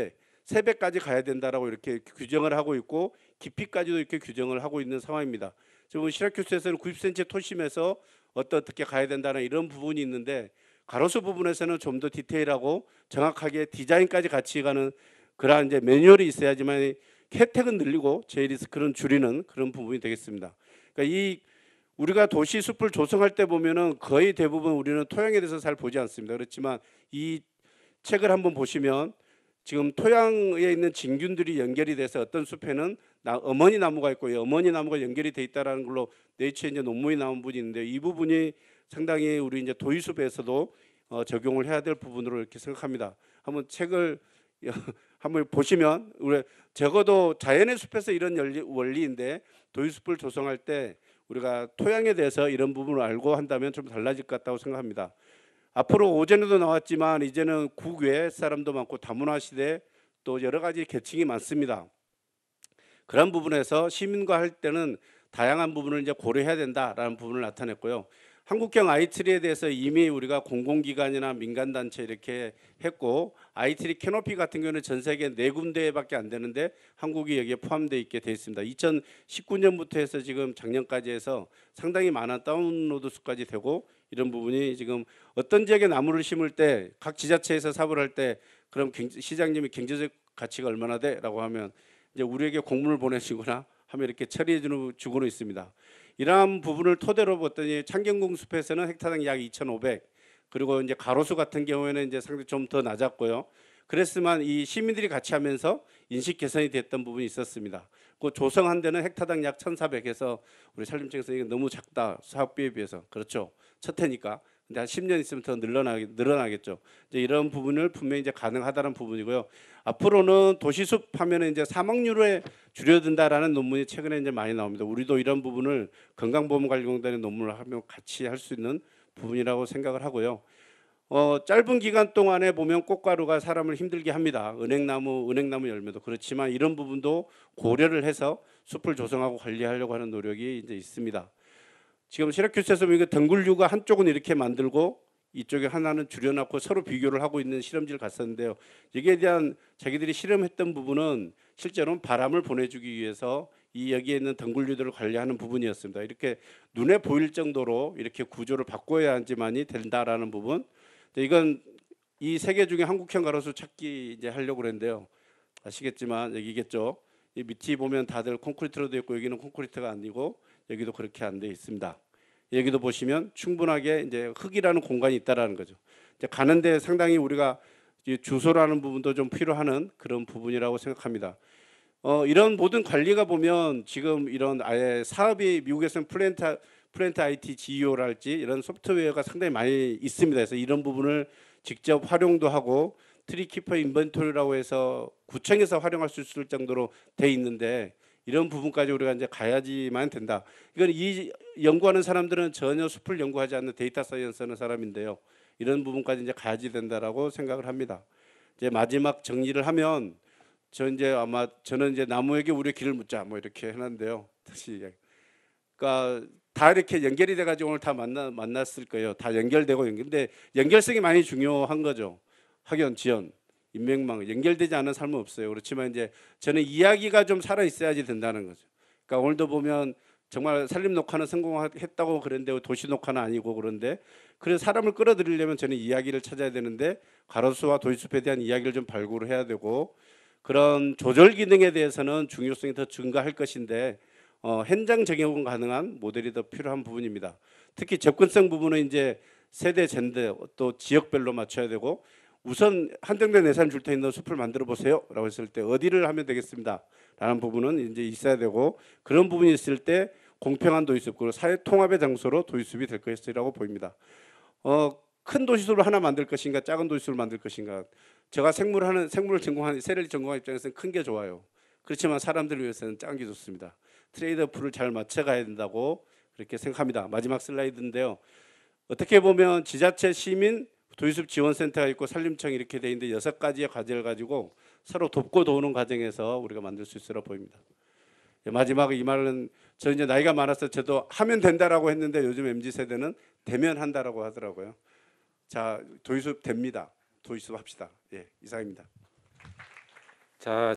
3배까지 가야 된다라고 이렇게 규정을 하고 있고 깊이까지도 이렇게 규정을 하고 있는 상황입니다. 지금 시라큐스에서는 90cm 토심에서 어떻게 가야 된다는 이런 부분이 있는데 가로수 부분에서는 좀 더 디테일하고 정확하게 디자인까지 같이 가는 그러한 이제 매뉴얼이 있어야지만 혜택은 늘리고 재해 리스크는 줄이는 그런 부분이 되겠습니다. 그러니까 우리가 도시 숲을 조성할 때 보면은 거의 대부분 우리는 토양에 대해서 잘 보지 않습니다. 그렇지만 이 책을 한번 보시면 지금 토양에 있는 진균들이 연결이 돼서 어떤 숲에는 어머니 나무가 있고 어머니 나무가 연결이 돼 있다라는 걸로 네이처에 이제 논문이 나온 부분이 있는데 이 부분이 상당히 우리 이제 도시숲에서도 적용을 해야 될 부분으로 이렇게 생각합니다. 한번 책을 한번 보시면 우리 적어도 자연의 숲에서 이런 원리인데 도입숲을 조성할 때 우리가 토양에 대해서 이런 부분을 알고 한다면 좀 달라질 것 같다고 생각합니다. 앞으로 오전에도 나왔지만 이제는 국외 사람도 많고 다문화 시대 또 여러 가지 계층이 많습니다. 그런 부분에서 시민과 할 때는 다양한 부분을 이제 고려해야 된다라는 부분을 나타냈고요. 한국형 아이트리에 대해서 이미 우리가 공공기관이나 민간단체 이렇게 했고 아이트리 캐노피 같은 경우는 전 세계 4군데밖에 안 되는데 한국이 여기에 포함되어 있게 되어 있습니다. 2019년부터 해서 지금 작년까지 해서 상당히 많은 다운로드 수까지 되고 이런 부분이 지금 어떤 지역에 나무를 심을 때 각 지자체에서 사업을 할 때 그럼 시장님이 경제적 가치가 얼마나 돼라고 하면 이제 우리에게 공문을 보내시거나 하면 이렇게 처리해 주고는 있습니다. 이러한 부분을 토대로 봤더니 창경궁 숲에서는 헥타당 약 2,500 그리고 이제 가로수 같은 경우에는 이제 상당히 좀 더 낮았고요. 그랬지만 이 시민들이 같이 하면서 인식 개선이 됐던 부분이 있었습니다. 그 조성한 데는 헥타당 약 1,400해서 우리 산림청에서 이게 너무 작다 사업비에 비해서 그렇죠. 첫 해니까. 근데 한 10년 있으면 더 늘어나겠죠. 이제 이런 부분을 분명히 이제 가능하다는 부분이고요. 앞으로는 도시숲 하면은 이제 사망률에 줄여든다라는 논문이 최근에 이제 많이 나옵니다. 우리도 이런 부분을 건강보험관리공단의 논문을 하면 같이 할 수 있는 부분이라고 생각을 하고요. 짧은 기간 동안에 보면 꽃가루가 사람을 힘들게 합니다. 은행나무 열매도 그렇지만 이런 부분도 고려를 해서 숲을 조성하고 관리하려고 하는 노력이 이제 있습니다. 지금 시라큐스에서 보니까 덩굴류가 한쪽은 이렇게 만들고 이쪽에 하나는 줄여놨고 서로 비교를 하고 있는 실험지를 갔었는데요. 여기에 대한 자기들이 실험했던 부분은 실제로는 바람을 보내주기 위해서 이 여기에 있는 덩굴류들을 관리하는 부분이었습니다. 이렇게 눈에 보일 정도로 이렇게 구조를 바꿔야지만이 된다라는 부분. 이건 이 세 개 중에 한국형 가로수 찾기 이제 하려고 그랬는데요. 아시겠지만 여기겠죠. 이 밑이 보면 다들 콘크리트로 되어 있고 여기는 콘크리트가 아니고 여기도 그렇게 안 되어 있습니다. 여기도 보시면 충분하게 이제 흙이라는 공간이 있다라는 거죠. 이제 가는데 상당히 우리가 주소라는 부분도 좀 필요한 그런 부분이라고 생각합니다. 이런 모든 관리가 보면 지금 이런 아예 사업이 미국에서는 플랜트 IT GEO랄지 이런 소프트웨어가 상당히 많이 있습니다. 그래서 이런 부분을 직접 활용도 하고 트리키퍼 인벤토리라고 해서 구청에서 활용할 수 있을 정도로 돼 있는데 이런 부분까지 우리가 이제 가야지만 된다. 이건 이 연구하는 사람들은 전혀 숲을 연구하지 않는 데이터 사이언스 하는 사람인데요. 이런 부분까지 이제 가야지 된다라고 생각을 합니다. 이제 마지막 정리를 하면 저는 이제 나무에게 우리의 길을 묻자 뭐 이렇게 해놨는데요. 다시 그러니까 다 이렇게 연결이 돼가지고 오늘 다 만났을 거예요. 다 연결되고 근데 연결성이 많이 중요한 거죠. 학연, 지연, 인맥망 연결되지 않은 삶은 없어요. 그렇지만 이제 저는 이야기가 좀 살아 있어야지 된다는 거죠. 그러니까 오늘도 보면 정말 산림 녹화는 성공했다고 그랬는데 도시 녹화는 아니고 그런데 그래서 사람을 끌어들이려면 저는 이야기를 찾아야 되는데 가로수와 도시숲에 대한 이야기를 좀 발굴을 해야 되고 그런 조절 기능에 대해서는 중요성이 더 증가할 것인데 현장 적용 가능한 모델이 더 필요한 부분입니다. 특히 접근성 부분은 이제 세대, 젠더 또 지역별로 맞춰야 되고 우선 한정된 예산 줄 테니 숲을 만들어 보세요라고 했을 때 어디를 하면 되겠습니다라는 부분은 이제 있어야 되고 그런 부분이 있을 때 공평한 도시숲 그리고 사회 통합의 장소로 도시숲이 될 것이라고 보입니다. 큰 도시숲을 하나 만들 것인가 작은 도시숲을 만들 것인가 제가 생물을 전공한 세를 전공한 입장에서는 큰 게 좋아요. 그렇지만 사람들을 위해서는 작은 게 좋습니다. 트레이드오프를 잘 맞춰가야 된다고 그렇게 생각합니다. 마지막 슬라이드인데요. 어떻게 보면 지자체, 시민, 도시숲 지원센터가 있고 산림청이 이렇게 돼 있는데 6가지의 과제를 가지고 서로 돕고 도우는 과정에서 우리가 만들 수 있으라 보입니다. 마지막 이 말은 저 이제 나이가 많아서 저도 하면 된다라고 했는데 요즘 MZ 세대는 되면 한다라고 하더라고요. 자, 도시숲 됩니다. 도시숲 합시다. 예, 이상입니다. 자.